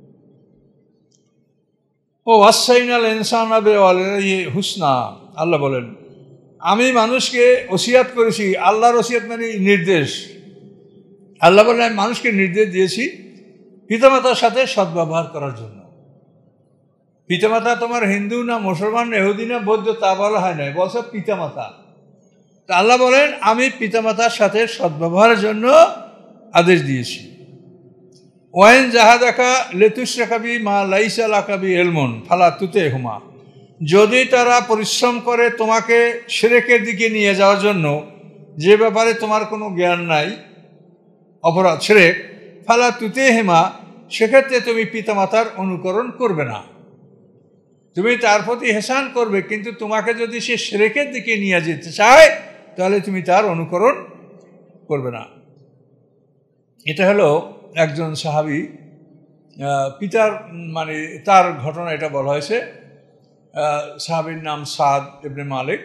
ও ওয়াসাইনাল ইনসানা বিওয়ালিদাইহি হুসনা, আল্লাহ বলেন আমি মানুষকে ওসিয়াত করেছি। আল্লাহর ওসিয়াত মানে নির্দেশ। আল্লাহ বলেন আমি মানুষকে নির্দেশ দিয়েছি পিতামাতার সাথে সদ্ব্যবহার করার জন্য। পিতামাতা তোমার হিন্দু না মুসলমান, ইহুদি না বৌদ্ধ তা বলা হয় নাই, বলছে পিতামাতা। তা আল্লাহ বলেন আমি পিতামাতার সাথে সদ্ব্যবহারের জন্য আদেশ দিয়েছি। ওয়াইন জাহাদাকা লিতুশরিকা মা লাইসা লাকা বিহি ইলমুন ফালা তুতিহুমা, যদি তারা পরিশ্রম করে তোমাকে শিরকের দিকে নিয়ে যাওয়ার জন্য, যে ব্যাপারে তোমার কোনো জ্ঞান নাই, অপরাধ শিরক, ফালা তুতিহুমা, সেক্ষেত্রে তুমি পিতামাতার অনুকরণ করবে না। তুমি তার প্রতি ইহসান করবে, কিন্তু তোমাকে যদি সে শিরকের দিকে নিয়ে যেতে চায় তাহলে তুমি তার অনুকরণ করবে না। এটা হলো একজন সাহাবী পিতার মানে তার ঘটনা এটা বলা হয়েছে। সাহাবীর নাম সাদ ইবনে মালিক,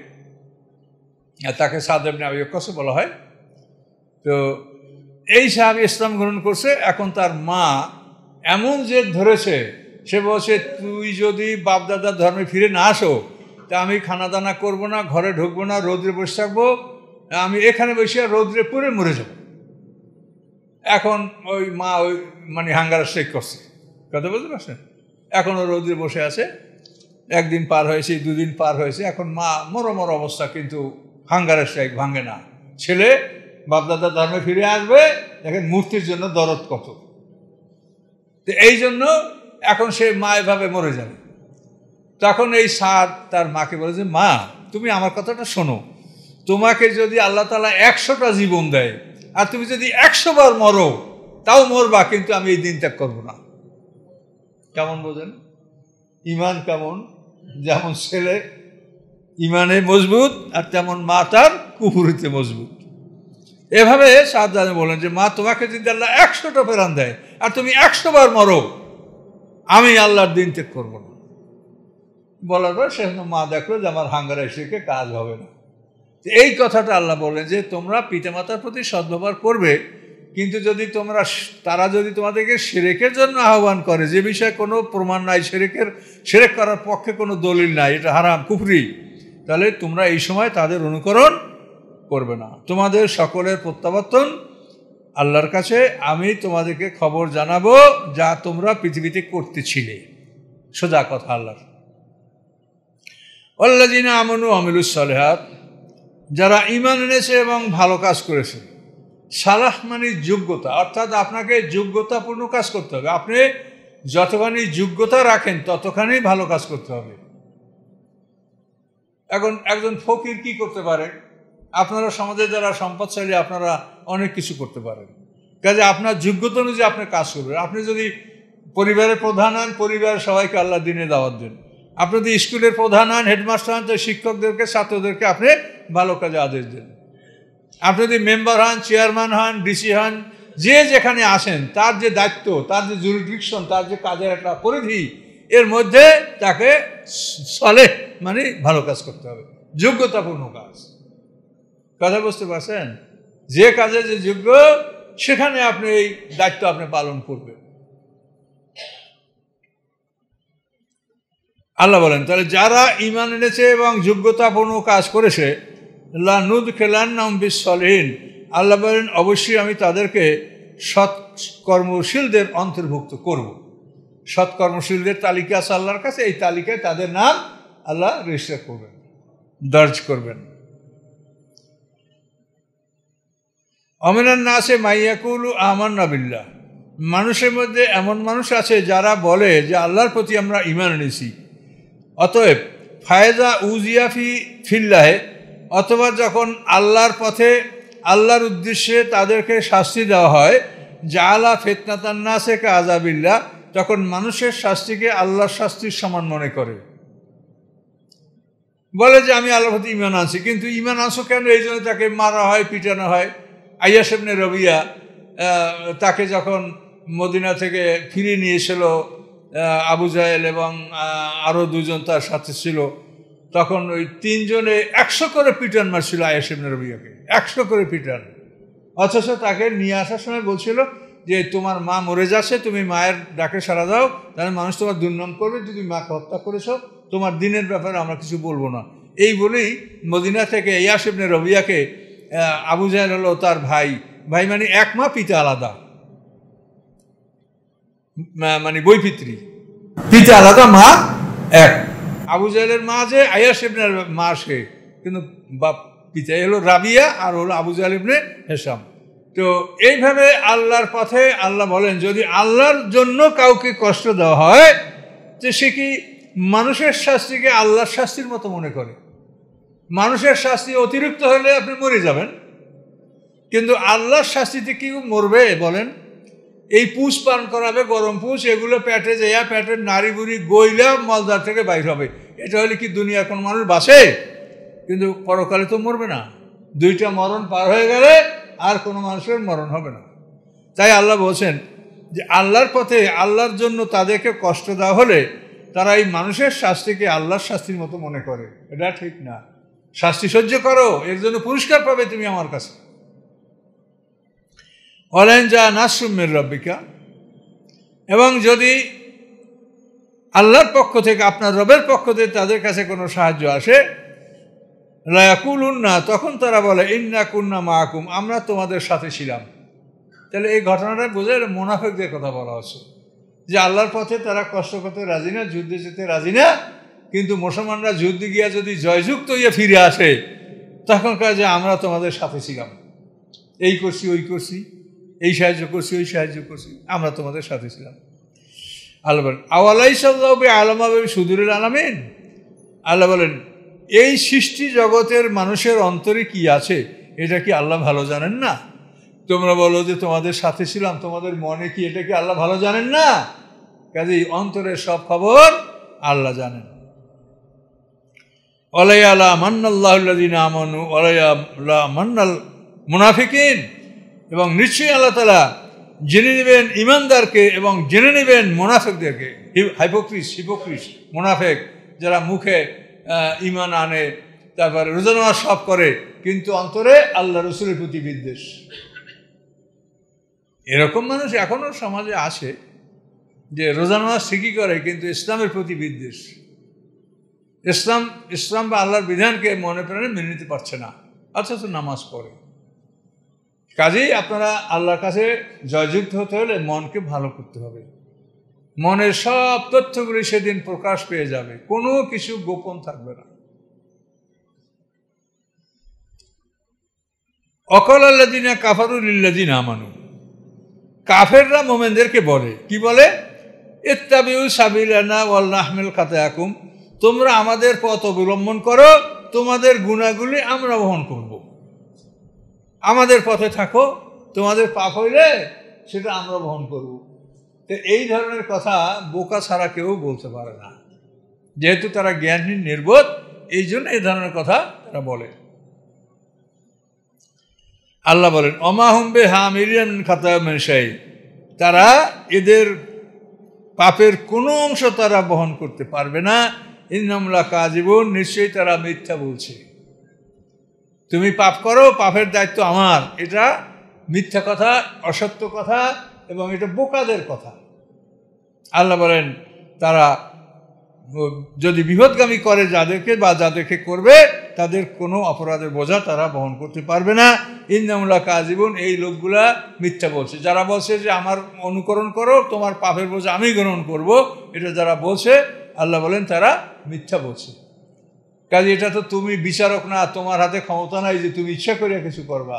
তাকে সাদ ইবনে আবি ওয়াক্কাস বলা হয়। তো এই সাহাবী ইসলাম গ্রহণ করছে। এখন তার মা এমন জেদ ধরেছে, সে বলছে তুই যদি বাপদাদার ধর্মে ফিরে না আসো তা আমি খানা দানা করবো না, ঘরে ঢুকবো না, রৌদ্রে বসে থাকবো, আমি এখানে বসে রৌদ্রে পুড়ে মরে যাব। এখন ওই মা ওই মানে হাঙ্গার স্ট্রাইক করছে, কথা বলতে পারছেন? এখন ও রৌদ্রে বসে আছে, একদিন পার হয়েছে, দুদিন পার হয়েছে, এখন মা মরমর অবস্থা, কিন্তু হাঙ্গার স্ট্রাইক ভাঙে না। ছেলে বাপদাদার ধর্মে ফিরে আসবে, দেখেন মূর্তির জন্য দরদ কত। তো এই জন্য এখন সে মা এভাবে মরে যাবে। তখন এই সাদ তার মাকে বলে যে মা তুমি আমার কথাটা শোনো, তোমাকে যদি আল্লাহ তাআলা 100টা জীবন দেয় আর তুমি যদি 100 বার মরো তাও মরবা, কিন্তু আমি এই দিন ত্যাগ করবো না। কেমন বোঝেন ইমান কেমন? যেমন ছেলে ইমানে মজবুত আর তেমন মা তার কুফরিতে মজবুত। এভাবে সাদ বলেন যে মা তোমাকে যদি আল্লাহ 100টা প্রাণ দেয় আর তুমি 100 বার মরো, আমি আল্লাহর দিন ত্যাগ করবো না। বলার পর সেখানে মা দেখলো যে আমার হাঙ্গারে শিখে কাজ হবে না। এই কথাটা আল্লাহ বলেন যে তোমরা পিতামাতার প্রতি সদ্ব্যবহার করবে, কিন্তু যদি তারা যদি তোমাদেরকে শিরকের জন্য আহ্বান করে, যে বিষয়ে কোনো প্রমাণ নাই, শিরক করার পক্ষে কোনো দলিল নাই, এটা হারাম কুফরি, তাহলে তোমরা এই সময় তাদের অনুকরণ করবে না। তোমাদের সকলের প্রত্যাবর্তন আল্লাহর কাছে, আমি তোমাদেরকে খবর জানাবো যা তোমরা পৃথিবীতে করতেছিলে। সোজা কথা আল্লাহর। আল্লাযীনা আমানু ওয়া আমিলুস সালিহাত, যারা ঈমান এনেছে এবং ভালো কাজ করেছে। সালাহ মানে যোগ্যতা, অর্থাৎ আপনাকে যোগ্যতাপূর্ণ কাজ করতে হবে। আপনি যতখানি যোগ্যতা রাখেন ততখানি ভালো কাজ করতে হবে। এখন একজন ফকির কি করতে পারে? আপনারা সমাজে যারা সম্পদশালী আপনারা অনেক কিছু করতে পারেন, কাজে আপনার যোগ্যতা অনুযায়ী আপনি কাজ করবেন। আপনি যদি পরিবারের প্রধান হন, পরিবারের সবাইকে আল্লাহ দিনে দাওয়াত দেন। আপনি যদি স্কুলের প্রধান হন, হেডমাস্টার হন, তো শিক্ষকদেরকে ছাত্রদেরকে আপনি ভালো কাজে আদেশ দেন। আপনি যদি মেম্বার হন, চেয়ারম্যান হন, ডিসি হন, যে যেখানে আসেন তার যে দায়িত্ব, তার যে জুরিডিকশন, তার যে কাজের একটা পরিধি, এর মধ্যে তাকে সালেহ মানে ভালো কাজ করতে হবে, যোগ্যতাপূর্ণ কাজ। কথা বুঝতে পারছেন? যে কাজে যে যোগ্য সেখানে আপনি এই দায়িত্ব আপনি পালন করবেন। আল্লাহ বলেন তাহলে যারা ঈমান এনেছে এবং যোগ্যতাপূর্ণ কাজ করেছে, লা নুদখিলান্নাহুম বিস-সালিহিন, আল্লাহ বলেন অবশ্যই আমি তাদেরকে সৎকর্মশীলদের অন্তর্ভুক্ত করব। সৎকর্মশীলদের তালিকা আছে আল্লাহর কাছে, এই তালিকায় তাদের নাম আল্লাহ রেজিস্টার করবেন, দর্জ করবেন। আমিনান নাসে মাইয়াকুলু আমান্না বিল্লাহ, মানুষের মধ্যে এমন মানুষ আছে যারা বলে যে আল্লাহর প্রতি আমরা ঈমান এনেছি। অতএব ফায়জা উজিয়াফি ফিল্লাহে, অথবা যখন আল্লাহর পথে আল্লাহর উদ্দেশ্যে তাদেরকে শাস্তি দেওয়া হয়, জাআলা ফিতনাতান নাসে কা আযাবিল্লাহ, তখন মানুষের শাস্তিকে আল্লাহর শাস্তির সমান মনে করে। বলে যে আমি আল্লাহর প্রতি ঈমান আনছি, কিন্তু ঈমান আনছো কেন? এই জন্য তাকে মারা হয়, পিটানো হয়। আইয়াস ইবনে রবিয়া, তাকে যখন মদিনা থেকে ফিরিয়ে নিয়েছিল আবু জাহেল এবং আরও দুজন তার সাথে ছিল, তখন ওই 3 জনে 100 করে পিটান মারছিল আইয়াস ইবনে রবিয়াকে, 100 করে পিটান। অথচ তাকে নিয়ে আসার সময় বলছিল যে তোমার মা মরে যাচ্ছে, তুমি মায়ের ডাকে সাড়া দাও, তাহলে মানুষ তোমার দুর্নাম করবে, যদি মাকে হত্যা করেছো, তোমার দিনের ব্যাপারে আমরা কিছু বলবো না। এই বলেই মদিনা থেকে আইয়াস ইবনে রবিয়াকে, আবু জাহেল হলো তার ভাই মানে এক মা পিতা আলাদা, মানে বৈপিত্রী, পিতা আলাদা মা এক। আবু জাহেলের মা যে আইয়াস ইবনের মা, সে কিন্তু বাপ পিতা হলো রাবিয়া আর হলো আবু জাহেল ইবনে হিশাম। তো এইভাবে আল্লাহর পথে আল্লাহ বলেন যদি আল্লাহর জন্য কাউকে কষ্ট দেওয়া হয়, যে সে কি মানুষের শাস্তিকে আল্লাহর শাস্তির মতো মনে করে। মানুষের শাস্তি অতিরিক্ত হলে আপনি মরে যাবেন, কিন্তু আল্লাহর শাস্তিতে কি মরবে বলেন? এই পুষ পান করাবে, গরম পুষ, এগুলো পেটে যাইয়া পেটের নাড়ি বুড়ি গইলা মলদার থেকে বাইর হবে। এটা হলে কি দুনিয়ার কোনো মানুষ বাঁচে? কিন্তু পরকালে তো মরবে না। 2টা মরণ পার হয়ে গেলে আর কোনো মানুষের মরণ হবে না। তাই আল্লাহ বলছেন যে আল্লাহর পথে আল্লাহর জন্য তাদেরকে কষ্ট দেওয়া হলে তারা এই মানুষের শাস্তিকে আল্লাহর শাস্তির মতো মনে করে। এটা ঠিক না। শাস্তি সহ্য করো, এর জন্য পুরস্কার পাবে তুমি আমার কাছে। অলেন যা নাসরুমের রব্বিকা, এবং যদি আল্লাহর পক্ষ থেকে আপনার রবের পক্ষ থেকে তাদের কাছে কোনো সাহায্য আসে, লায়াকুলুন না, তখন তারা বলে ইন্না কুন্না মাআকুম, আমরা তোমাদের সাথে ছিলাম। তাহলে এই ঘটনাটা বোঝে মুনাফিকদের কথা বলা হচ্ছে, যে আল্লাহর পথে তারা কষ্ট করতে রাজি না, যুদ্ধে যেতে রাজি না, কিন্তু মুসলমানরা যুদ্ধে গিয়া যদি জয়যুক্ত হইয়া ফিরে আসে তখন কয় যে আমরা তোমাদের সাথে ছিলাম, এই করছি ওই করছি, এই সাহায্য করছি ওই সাহায্য করছি, আমরা তোমাদের সাথে ছিলাম। আল্লাহ বলেন আওয়ালাইসাল্লাহু বিআলামা বিসুদুরিল আলামিন, আল্লাহ বলেন এই সৃষ্টি জগতের মানুষের অন্তরে কি আছে এটা কি আল্লাহ ভালো জানেন না? তোমরা বলো যে তোমাদের সাথে ছিলাম, তোমাদের মনে কি এটা কি আল্লাহ ভালো জানেন না? কাজেই অন্তরের সব খবর আল্লাহ জানেন। ওয়ালাইয়ালা মান্নাল্লাহু আল্লাযিনা আমানু ওয়ালাইয়ালা মান্নাল মুনাফিকিন, এবং নিশ্চয়ই আল্লাহ তাআলা জেনে নেবেন ইমানদারকে এবং জেনে নেবেন মুনাফিকদেরকে। হিপোক্রিট মুনাফিক যারা মুখে ঈমান আনে, তারপরে রোজা নামাজ সব করে, কিন্তু অন্তরে আল্লাহ রাসূলের প্রতি বিদ্বেষ। এরকম মানুষ এখনো সমাজে আছে, যে রোজা নামাজ ঠিকই করে কিন্তু ইসলামের প্রতি বিদ্বেষ। ইসলাম বা আল্লাহর বিধানকে মনে প্রাণে মেনে নিতে পারছে না, অথচ নামাজ পড়ে। কাজেই আপনারা আল্লাহর কাছে জয়যুক্ত হতে হলে মনকে ভালো করতে হবে। মনের সব তথ্যগুলি সেদিন প্রকাশ পেয়ে যাবে, কোনো কিছু গোপন থাকবে না। অকাল আল্লাযিনা কাফারু লিল্লাযিনা আমানু, কাফেররা মোমেনদেরকে বলে, কি বলে? ইত্তাবিউ সাবিলানা ওয়াল নাহমিল খাতায়াকুম, তোমরা আমাদের পথ অবলম্বন করো, তোমাদের গুনাহগুলি আমরা বহন করব। আমাদের পথে থাকো, তোমাদের পাপ হইলে সেটা আমরা বহন করব। তো এই ধরনের কথা বোকা ছাড়া কেউ বলতে পারে না, যেহেতু তারা জ্ঞানহীন নির্বোধ, এই জন্য এই ধরনের কথা তারা বলে। আল্লাহ বলেন অমাহুম বিহামিলিন মিন খাতায়া মিন শাই, তারা এদের পাপের কোনো অংশ তারা বহন করতে পারবে না। ইন্নাহুম লাকাযিবুন, নিশ্চয়ই তারা মিথ্যা বলছে। তুমি পাপ করো, পাপের দায়িত্ব আমার, এটা মিথ্যা কথা, অসত্য কথা, এবং এটা বোকাদের কথা। আল্লাহ বলেন তারা যদি বিপদগামী করে যাদেরকে বা যাদেরকে করবে, তাদের কোনো অপরাধের বোঝা তারা বহন করতে পারবে না। ইন্নাহুম লাকাযিবুন, এই লোকগুলা মিথ্যা বলছে। যারা বলছে যে আমার অনুকরণ করো, তোমার পাপের বোঝা আমি গ্রহণ করব, এটা যারা বলছে, আল্লাহ বলেন তারা মিথ্যা বলছে। কাজে এটা তো তুমি বিচারক না, তোমার হাতে ক্ষমতা নাই যে তুমি ইচ্ছা করে কিছু করবা।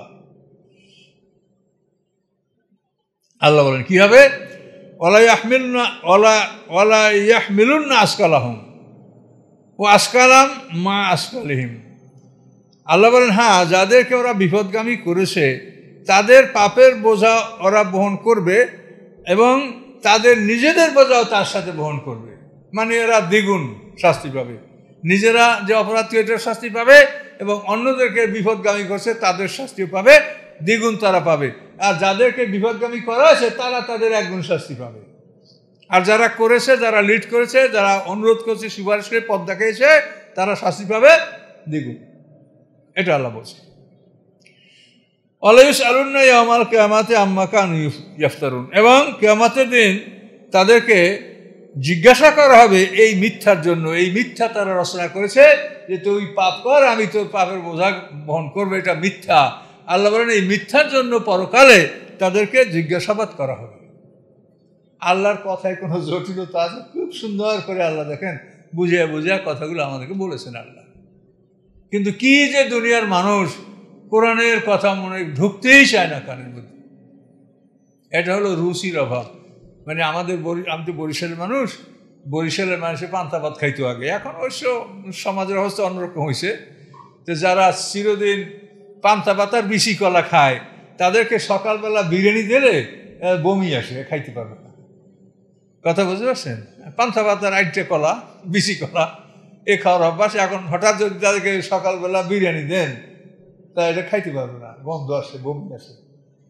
আল্লাহ বলেন কি হবে? ওয়ালা ইয়াহমিলুন্না আসকালাহুম ওয়া আসকালাম মা আসকালিহিম, আল্লাহ বলেন হ্যাঁ, যাদেরকে ওরা বিপদগামী করেছে তাদের পাপের বোঝা ওরা বহন করবে, এবং তাদের নিজেদের বোঝাও তার সাথে বহন করবে। মানে এরা দ্বিগুণ শাস্তি পাবে, নিজেরা যে অপরাধ এটার শাস্তি পাবে, এবং অন্যদেরকে বিপদগামী করছে তাদের শাস্তিও পাবে, দ্বিগুণ তারা পাবে। আর যাদেরকে বিপদগামী করা আছে তারা তাদের একগুণ শাস্তি পাবে। আর যারা করেছে, যারা লিড করেছে, যারা অনুরোধ করেছে, সুপারিশ করে পথ দেখিয়েছে, তারা শাস্তি পাবে দ্বিগুণ। এটা আল্লাহ বলছে। ওয়ালা ইউসআলুনা ইয়াওমাল কিয়ামাতি আম্মা কানু ইফতারুন, এবং কিয়ামতের দিন তাদেরকে জিজ্ঞাসা করা হবে এই মিথ্যার জন্য। এই মিথ্যা তারা রচনা করেছে যে তুই পাপ কর, আমি তোর পাপের বোঝা বহন করবো, এটা মিথ্যা। আল্লাহ বলেন এই মিথ্যার জন্য পরকালে তাদেরকে জিজ্ঞাসাবাদ করা হবে। আল্লাহর কথায় কোনো জটিলতা আছে? খুব সুন্দর করে আল্লাহ দেখেন বুঝিয়া বুঝিয়া কথাগুলো আমাদেরকে বলেছেন আল্লাহ। কিন্তু কি যে দুনিয়ার মানুষ কোরআনের কথা মনে ঢুকতেই চায় না কানের মধ্যে। এটা হলো রুচির অভাব। মানে আমি তো বরিশালের মানুষ, বরিশালের মানুষে পান্তা ভাত খাইতো আগে, এখন অবশ্য সমাজের অবস্থা অন্যরকম হয়েছে। তো যারা চিরদিন পান্তা ভাত আর বিচি কলা খায়, তাদেরকে সকালবেলা বিরিয়ানি দিলে বমি আসে, খাইতে পারবে না। কথা বুঝতে পারছেন? পান্তা ভাত আর আইটে কলা, বিচি কলা, এ খাওয়ার অভ্যাস। এখন হঠাৎ যদি তাদেরকে সকালবেলা বিরিয়ানি দেন, তা এটা খাইতে পারবে না, গন্ধ আসে, বমি আসে।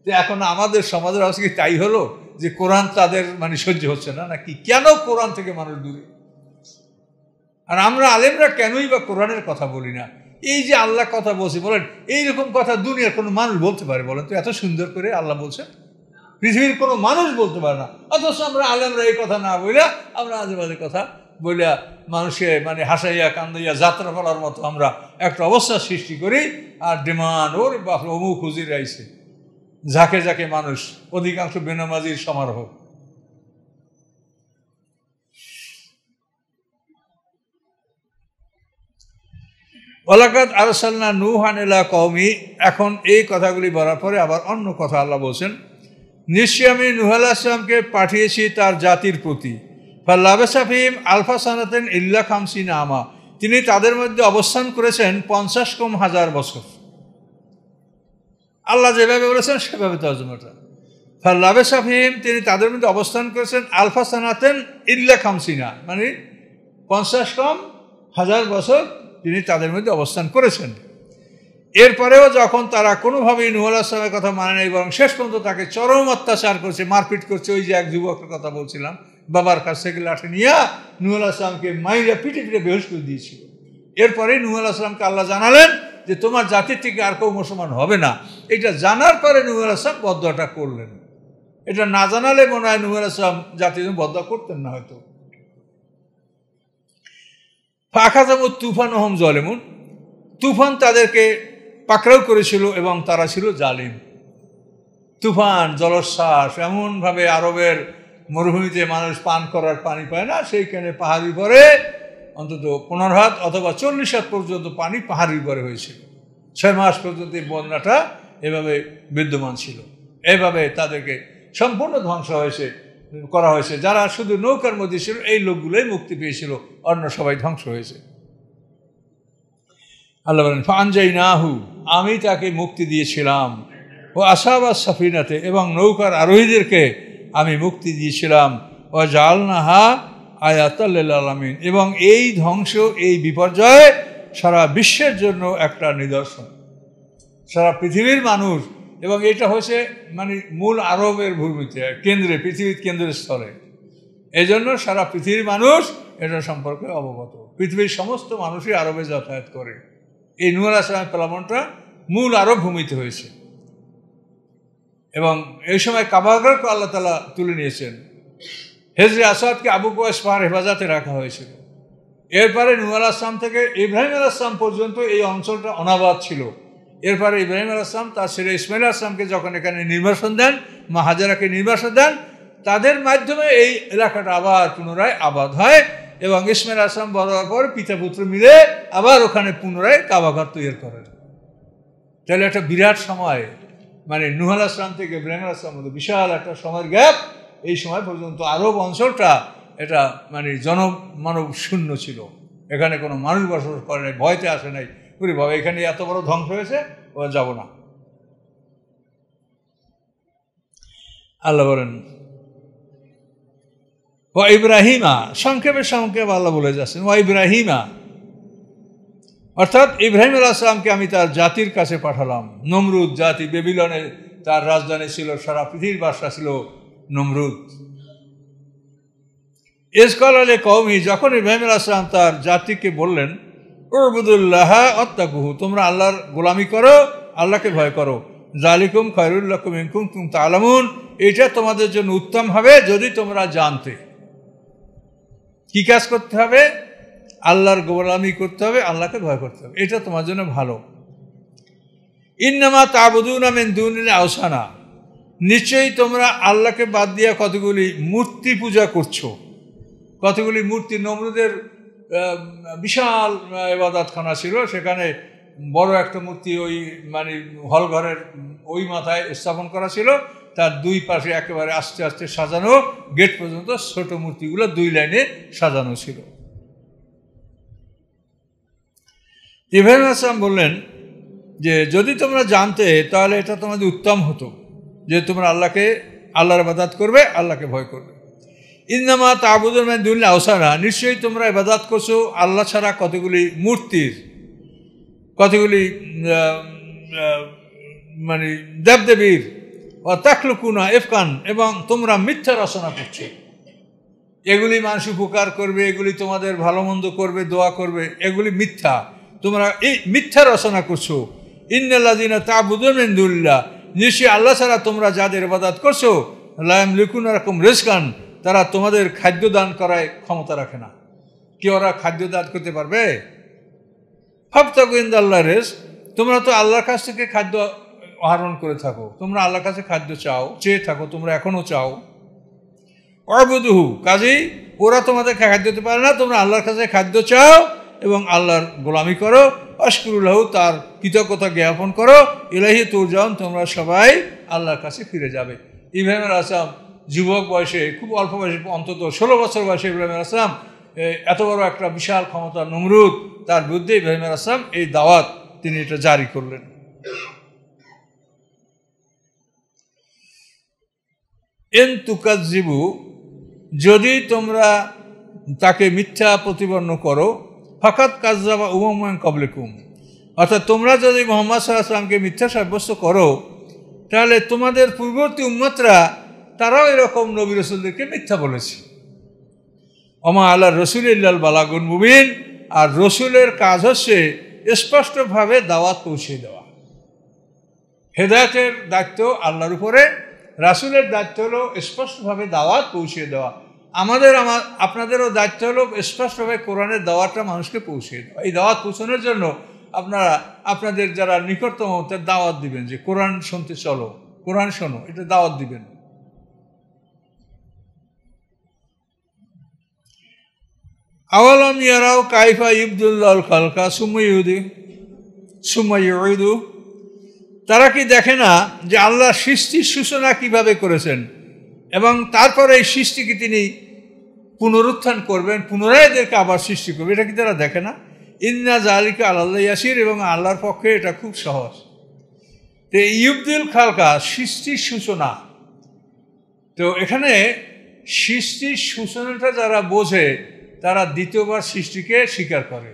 যে এখন আমাদের সমাজের আজকে তাই হলো যে কোরআন তাদের মানে সহ্য হচ্ছে না নাকি? কেন কোরআন থেকে মানুষ দূরে? আর আমরা আলেমরা কেনই বা কোরআনের কথা বলি না? এই যে আল্লাহ কথা বলছে, বলেন এইরকম কথা দুনিয়ার কোনো মানুষ বলতে পারে? বলেন তো, এত সুন্দর করে আল্লাহ বলছেন, পৃথিবীর কোনো মানুষ বলতে পারে না। অথচ আমরা আলেমরা এই কথা না বইলা আমরা আজে বাজে কথা বইলা মানুষকে মানে হাসাইয়া কান্দাইয়া যাত্রা করার মতো আমরা একটা অবস্থা সৃষ্টি করি। আর ডিমান্ড, ওর বাপ অমুক হুজির আইছে, ঝাঁকে ঝাঁকে মানুষ, অধিকাংশ বেনামাজির সমারোহ। ওয়ালাকাদ আরসালনা নূহান ইলা কওমি, এখন এই কথাগুলি বলার পরে আবার অন্য কথা আল্লাহ বলছেন, নিশ্চয়ই আমি নূহ আলাইহিস সালামকে পাঠিয়েছি তার জাতির প্রতি। ফালাবাসা ফীহিম আলফা সানাতিন ইল্লা 50 আমা, তিনি তাদের মধ্যে অবস্থান করেছেন 50,000 বছর। আল্লাহ যেভাবে বলেছেন সেভাবে তর্জমাটা। ফালাবাসা ফীহিম, তিনি তাদের মধ্যে অবস্থান করেছেন আলফা সানাতিন ইল্লা 50, মানে 50,000 বছর তিনি তাদের মধ্যে অবস্থান করেছেন। এরপরেও যখন তারা কোনোভাবেই নূহ আলাইহিস সালামের কথা মানে নাই, বরং শেষ পর্যন্ত তাকে চরম অত্যাচার করছে, মারপিট করছে। ওই যে এক যুবকের কথা বলছিলাম, বাবার কাছ থেকে লাঠি নিয়ে নূহ আলাইহিস সালামকে মাইরা পিটে পিটে বেহুশ করে দিয়েছিল। এরপরে নূহ আলাইহিস সালামকে আল্লাহ জানালেন যে তোমার জাতির থেকে আর কেউ মুসলমান হবে না। এটা জানার পরে নূহ আলাইহিস সালাম বদদোয়াটা করলেন। এটা না জানালে মনে হয় নূহ আলাইহিস সালাম জাতির বদদোয়া করতেন না হয়তো। ফাখাযামুত তুফান ওহুম যালিমুন, তুফান তাদেরকে পাকড়াও করেছিল এবং তারা ছিল জালিম। তুফান, জলোচ্ছ্বাস, এমনভাবে আরবের মরুভূমিতে মানুষ পান করার পানি পায় না, সেইখানে পাহাড়ির পরে অন্তত 15 হাত অথবা 40 হাত পর্যন্ত পানি পাহাড়ির পরে হয়েছিল। 6 মাস পর্যন্ত এই বন্যাটা এভাবে বিদ্যমান ছিল। এভাবে তাদেরকে সম্পূর্ণ ধ্বংস করা হয়েছে। যারা শুধু নৌকার মধ্যে ছিল এই লোকগুলোই মুক্তি পেয়েছিল, অন্য সবাই ধ্বংস হয়েছে। আল্লাহ বলেন ফাআনজাইনাহু, আমি তাকে মুক্তি দিয়েছিলাম, ও আসহাবাস সাফিনাতে, এবং নৌকার আরোহীদেরকে আমি মুক্তি দিয়েছিলাম, ও জাআলনাহা আয়াতাল লিল আলামিন, এবং এই ধ্বংস, এই বিপর্যয় সারা বিশ্বের জন্য একটা নিদর্শন, সারা পৃথিবীর মানুষ। এবং এটা হয়েছে মানে মূল আরবের ভূমিতে, কেন্দ্রে, পৃথিবীর কেন্দ্রের স্থলে। এই জন্য সারা পৃথিবীর মানুষ এটা সম্পর্কে অবগত। পৃথিবীর সমস্ত মানুষই আরবে যাতায়াত করে। এই নূহ আলাইহিস সালামের প্লাবনটা মূল আরব ভূমিতে হয়েছে। এবং এই সময় কাবাঘরকে আল্লাহ তাআলা তুলে নিয়েছেন। হেজরে আসাদকে আবু কুবাইস পাহাড় হেফাজতে রাখা হয়েছিল। এরপরে নূহ আলাইহিস সালাম থেকে ইব্রাহিম আলাইহিস সালাম পর্যন্ত এই অঞ্চলটা অনাবাদ ছিল। এরপরে ইব্রাহিম আলাইহিস সালাম তার ছেলে ইসমাইল আলাইহিস সালামকে যখন এখানে নির্বাসন দেন, মা হাজেরাকে নির্বাসন দেন, তাদের মাধ্যমে এই এলাকাটা আবার পুনরায় আবাদ হয়। এবং ইসমাইল আলাইহিস সালাম বড় হওয়ার পর পিতা পুত্র মিলে আবার ওখানে পুনরায় কাবাঘর তৈরি করেন। তাহলে একটা বিরাট সময়, মানে নূহ আলাইহিস সালাম থেকে ইব্রাহিম আলাইহিস সালামের মধ্যে বিশাল একটা সময়ের গ্যাপ। এই সময় পর্যন্ত আরব অঞ্চলটা এটা মানে জনমানব শূন্য ছিল। এখানে কোনো মানুষ বসবাস করে নাই, ভয়তে আসে নাই, পুরি বাবা এখানে এত বড় ধ্বংস হয়েছে, ও যাব না। আল্লাহ বলেন ও ইব্রাহিমা, সংক্ষেপে আল্লাহ বলে যাচ্ছেন ও ইব্রাহিমা, অর্থাৎ ইব্রাহিম আলাইহিস সালামকে আমি তার জাতির কাছে পাঠালাম। নমরুদ জাতি, বেবিলনে তার রাজধানী ছিল, সারা পৃথিবীর বাদশা ছিল নমরুদ। ইজকাল আলী কওমি, যখন ইব্রাহিম আলাইহিস সালাম তার জাতিকে বললেন উবুদুল্লাহ ওয়াত্তাকুহু, তোমরা আল্লাহর গোলামি করো, আল্লাহকে ভয় করো। যালিকুম খায়রুল লাকুম ইন কুনতুম তা'লামুন, এটা তোমাদের জন্য উত্তম হবে যদি তোমরা জানতে। কি কাজ করতে হবে? আল্লাহর গোলামি করতে হবে, আল্লাহকে ভয় করতে হবে, এটা তোমার জন্য ভালো। ইন্নামা তা'বুদুনা মিন দুনিল আওসানা, নিশ্চয়ই তোমরা আল্লাহকে বাদ দিয়ে কতগুলি মূর্তি পূজা করছো। কতগুলি মূর্তি, নমরুদের বিশাল ইবাদতখানা ছিল, সেখানে বড় একটা মূর্তি ওই মানে হলঘরের ওই মাথায় স্থাপন করা ছিল, তার দুই পাশে একেবারে আস্তে আস্তে সাজানো, গেট পর্যন্ত ছোট মূর্তিগুলো 2 লাইনে সাজানো ছিল। ইব্রাহিম আলাইহিস সালাম বললেন যে যদি তোমরা জানতে তাহলে এটা তোমাদের উত্তম হতো, যে তোমরা আল্লাহর ইবাদত করবে, আল্লাহকে ভয় করবে। ইন্নামা তা'বুদুনা মিন দুনিল আওসানা, নিশ্চয়ই তোমরা ইবাদত করছো আল্লাহ ছাড়া কতগুলি মূর্তির, কতগুলি মানে দেবদেবীর। ও তাখলুকুনা ইফকান, এবং তোমরা মিথ্যা রচনা করছো। এগুলি মানুষ উপকার করবে, এগুলি তোমাদের ভালো মন্দ করবে, দোয়া করবে, এগুলি মিথ্যা। তোমরা এই মিথ্যা রচনা করছো। ইন্নাল্লাযিনা তা'বুদুনা মিন দুনিল্লাহ, নিশ্চয়ই আল্লাহ ছাড়া তোমরা যাদের ইবাদত করছো, লা ইয়ামলিকুনা লাকুম রিজকান, তারা তোমাদের খাদ্য দান করার ক্ষমতা রাখে না। কি ওরা খাদ্য দান করতে পারবে? ফাবতাগু ইনদাল্লাহি রিজক, তোমরা তো আল্লাহর কাছ থেকে খাদ্য আহরণ করে থাকো, তোমরা আল্লাহর কাছে খাদ্য চাও, চেয়ে থাকো, তোমরা এখনো চাও। ওয়াবুদুহু, কাজেই ওরা তোমাদের খাদ্য দিতে পারে না, তোমরা আল্লাহর কাছে খাদ্য চাও এবং আল্লাহর গোলামি করো। আশকুরুল্লাহু, তার কৃতজ্ঞতা জ্ঞাপন করো। ইলাইহি তুরজাউন, তোমরা সবাই আল্লাহর কাছে ফিরে যাবে। ইব্রাহিম আলাইহিস সালাম যুবক বয়সে, খুব অল্প বয়সে, অন্তত 16 বছর বয়সে ইব্রাহিম আলাইহিস সালাম এত বড় একটা বিশাল ক্ষমতা নমরুদ, তার বিরুদ্ধে ইব্রাহিম আলাইহিস সালাম এই দাওয়াত তিনি এটা জারি করলেন। ইন তুকাজ্জিবু, যদি তোমরা তাকে মিথ্যা প্রতিপন্ন করো, ফাকাত কাযযাবা উমামুন মিন ক্বাবলিকুম, অর্থাৎ তোমরা যদি মুহাম্মদ সাল্লাল্লাহু আলাইহি ওয়াসাল্লামকে মিথ্যা সাব্যস্ত করো, তাহলে তোমাদের পূর্ববর্তী উম্মতরা তারাও এরকম নবী রাসূলদেরকে মিথ্যা বলেছে। ওমা আলা রাসূলি ইল্লাল বালাগুল মুবিন, আর রসুলের কাজ হচ্ছে স্পষ্টভাবে দাওয়াত পৌঁছে দেওয়া। হেদায়েতের দায়িত্ব আল্লাহর উপরে, রাসূলের দায়িত্ব হলো স্পষ্টভাবে দাওয়াত পৌঁছে দেওয়া। আপনাদেরও দায়িত্ব হলো স্পষ্টভাবে কোরআনের দাওয়াতটা মানুষকে পৌঁছে দেওয়া। এই দাওয়াত পৌঁছানোর জন্য আপনারা আপনাদের যারা নিকটতম তার দাওয়াত দিবেন, যে কোরআন শুনতে চলো, কোরআন শোনো, এটা দাওয়াত দিবেন। আওয়ালাম ইয়ারাও কাইফা ইবদুল্লাহল খালকা সুম্মা ইউঈদু, তারা কি দেখে না যে আল্লাহ সৃষ্টির সূচনা কিভাবে করেছেন এবং তারপরে এই সৃষ্টিকে তিনি পুনরুত্থান করবেন, পুনরায় এদেরকে আবার সৃষ্টি করবেন? এটা কি তারা দেখে না? ইন্না যালিকা আলাল্লাহি ইয়াসির, এবং আল্লাহর পক্ষে এটা খুব সহজ। তো ইবদুল খালকা, সৃষ্টির সূচনা, তো এখানে সৃষ্টির সূচনাটা যারা বোঝে তারা দ্বিতীয়বার সৃষ্টিকে স্বীকার করে,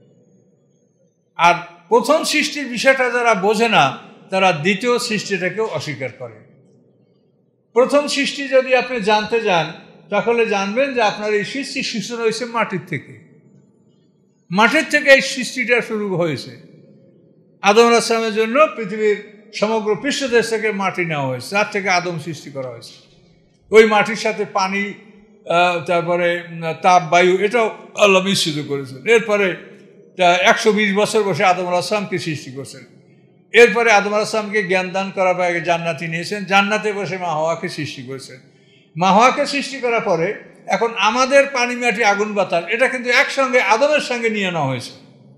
আর প্রথম সৃষ্টির বিষয়টা যারা বোঝে না তারা দ্বিতীয় সৃষ্টিটাকেও অস্বীকার করে। প্রথম সৃষ্টি যদি আপনি জানতে যান তাহলে জানবেন যে আপনার এই সৃষ্টির সূচনা হয়েছে মাটির থেকে। মাটির থেকে এই সৃষ্টিটা শুরু হয়েছে। আদম আলাইহিস সালামের জন্য পৃথিবীর সমগ্র পৃষ্ঠদেশ থেকে মাটি নেওয়া হয়েছে, তার থেকে আদম সৃষ্টি করা হয়েছে। ওই মাটির সাথে পানি, তারপরে তাপ, বায়ু, এটাও আল্লাহ মিশ্রিত করেছেন। এরপরে 120 বছর বসে আদম আলাইহিস সালামকে সৃষ্টি করছেন। এরপরে আদম আলাইহিস সালামকে জ্ঞান দান করার পরে জান্নাতে নিয়েছেন, জান্নাতে বসে মা হাওয়াকে সৃষ্টি করেছেন। মা হাওয়াকে সৃষ্টি করার পরে এখন আমাদের পানি, মাটি, আগুন, বাতাস, এটা কিন্তু একসঙ্গে আদমের সঙ্গে নিয়ে নেওয়া হয়েছে।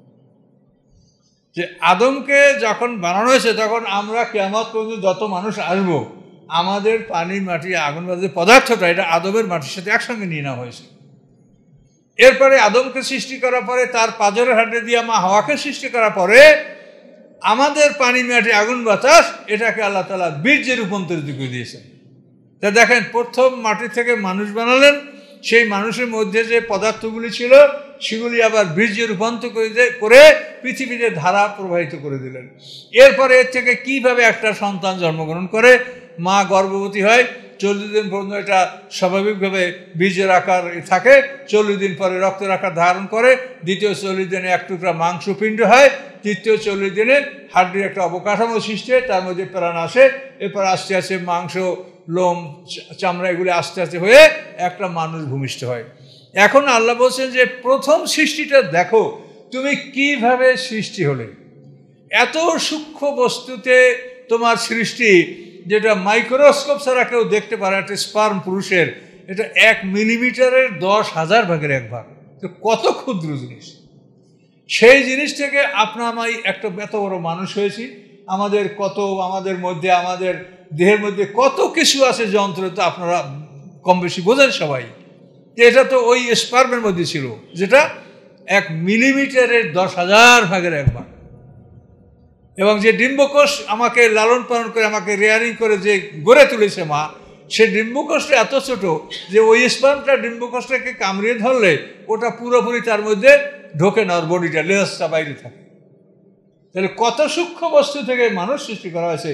যে আদমকে যখন বানানো হয়েছে তখন আমরা কিয়ামত পর্যন্ত যত মানুষ আসবো, আমাদের পানি, মাটি, আগুন, বাতাস পদার্থটা এটা আদমের মাটির সাথে একসঙ্গে নিয়ে নেওয়া হয়েছে। এরপরে আদমকে সৃষ্টি করার পরে তার পাঁজরের হাড্ডি দিয়ে মা হাওয়াকে সৃষ্টি করার পরে আমাদের পানি, মাটি, আগুন, বাতাস এটাকে আল্লাহ তাআলা বীর্যে রূপান্তরিত করে দিয়েছেন। তা দেখেন, প্রথম মাটি থেকে মানুষ বানালেন, সেই মানুষের মধ্যে যে পদার্থগুলি ছিল সেগুলি আবার বীর্যে রূপান্তর করে পৃথিবীতে ধারা প্রবাহিত করে দিলেন। এরপরে এর থেকে কিভাবে একটা সন্তান জন্মগ্রহণ করে, মা গর্ভবতী হয়, 40 দিন পর্যন্ত এটা স্বাভাবিকভাবে বীজের আকার থাকে, 40 দিন পরে রক্তের আকার ধারণ করে, দ্বিতীয় 40 দিনে এক টুকরা মাংসপিণ্ড হয়, তৃতীয় 40 দিনে হাড্ডির একটা অবকাঠামো সৃষ্টি হয়, তার মধ্যে প্রাণ আসে। এরপর আস্তে আস্তে মাংস, লোম, চামড়া এগুলি আস্তে আস্তে হয়ে একটা মানুষ ভূমিষ্ঠ হয়। এখন আল্লাহ বলছেন যে প্রথম সৃষ্টিটা দেখো, তুমি কিভাবে সৃষ্টি হলে। এত সূক্ষ্ম বস্তুতে তোমার সৃষ্টি, যেটা মাইক্রোস্কোপ ছাড়া কেউ দেখতে পারে। একটা স্পার্ম পুরুষের এটা 1 মিলিমিটারের 10,000 ভাগের 1 ভাগ, তো কত ক্ষুদ্র জিনিস। সেই জিনিস থেকে আপনার আমি একটা এত বড় মানুষ হয়েছি। আমাদের মধ্যে, আমাদের দেহের মধ্যে কত কিছু আছে যন্ত্র, তো আপনারা কম বেশি বোঝেন সবাই। এটা তো ওই স্পার্মের মধ্যে ছিল, যেটা 1 মিলিমিটারের 10,000 ভাগের 1 ভাগ। এবং যে ডিম্বকোষ আমাকে লালন পালন করে, আমাকে রেয়ারিং করে যে গড়ে তুলেছে মা, সে ডিম্বকোষটা এত ছোট যে ওই স্পার্মটা ডিম্বকোষটাকে কামড়িয়ে ধরলে ওটা পুরোপুরি তার মধ্যে ঢোকে না, ওর বডিটা, লেজটা বাইরে থাকে। তাহলে কত সূক্ষ্ম বস্তু থেকে মানুষ সৃষ্টি করা হয়েছে।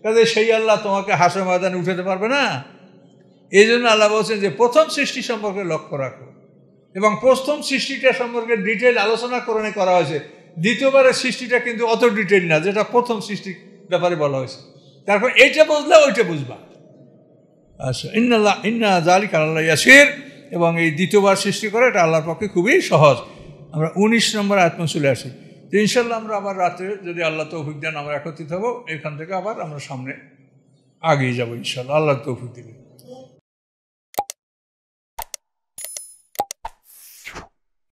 কাজে সেই আল্লাহ তোমাকে হাসর ময়দানে উঠাতে পারবে না। এই জন্য আল্লাহ বলছেন যে প্রথম সৃষ্টি সম্পর্কে লক্ষ্য রাখো, এবং প্রথম সৃষ্টিটা সম্পর্কে ডিটেল আলোচনা করা হয়েছে। দ্বিতীয়বারের সৃষ্টিটা কিন্তু অত ডিটেল না, যেটা প্রথম সৃষ্টির ব্যাপারে বলা হয়েছে। তারপর এইটা বুঝলে ওইটা বুঝবা। আচ্ছা, ইন্না যালিকা আলাল্লাহি ইয়াসির, এবং এই দ্বিতীয়বার সৃষ্টি করা এটা আল্লাহর পক্ষে খুবই সহজ। আমরা 19 নম্বর আয়াতে চলে আসি। তো ইনশাল্লাহ আমরা আবার রাতে যদি আল্লাহ তৌফিক দেন আমরা একত্রিত হব, এখান থেকে আবার আমরা সামনে আগিয়ে যাব ইনশাল্লাহ, আল্লাহর তৌফিক দিবেন।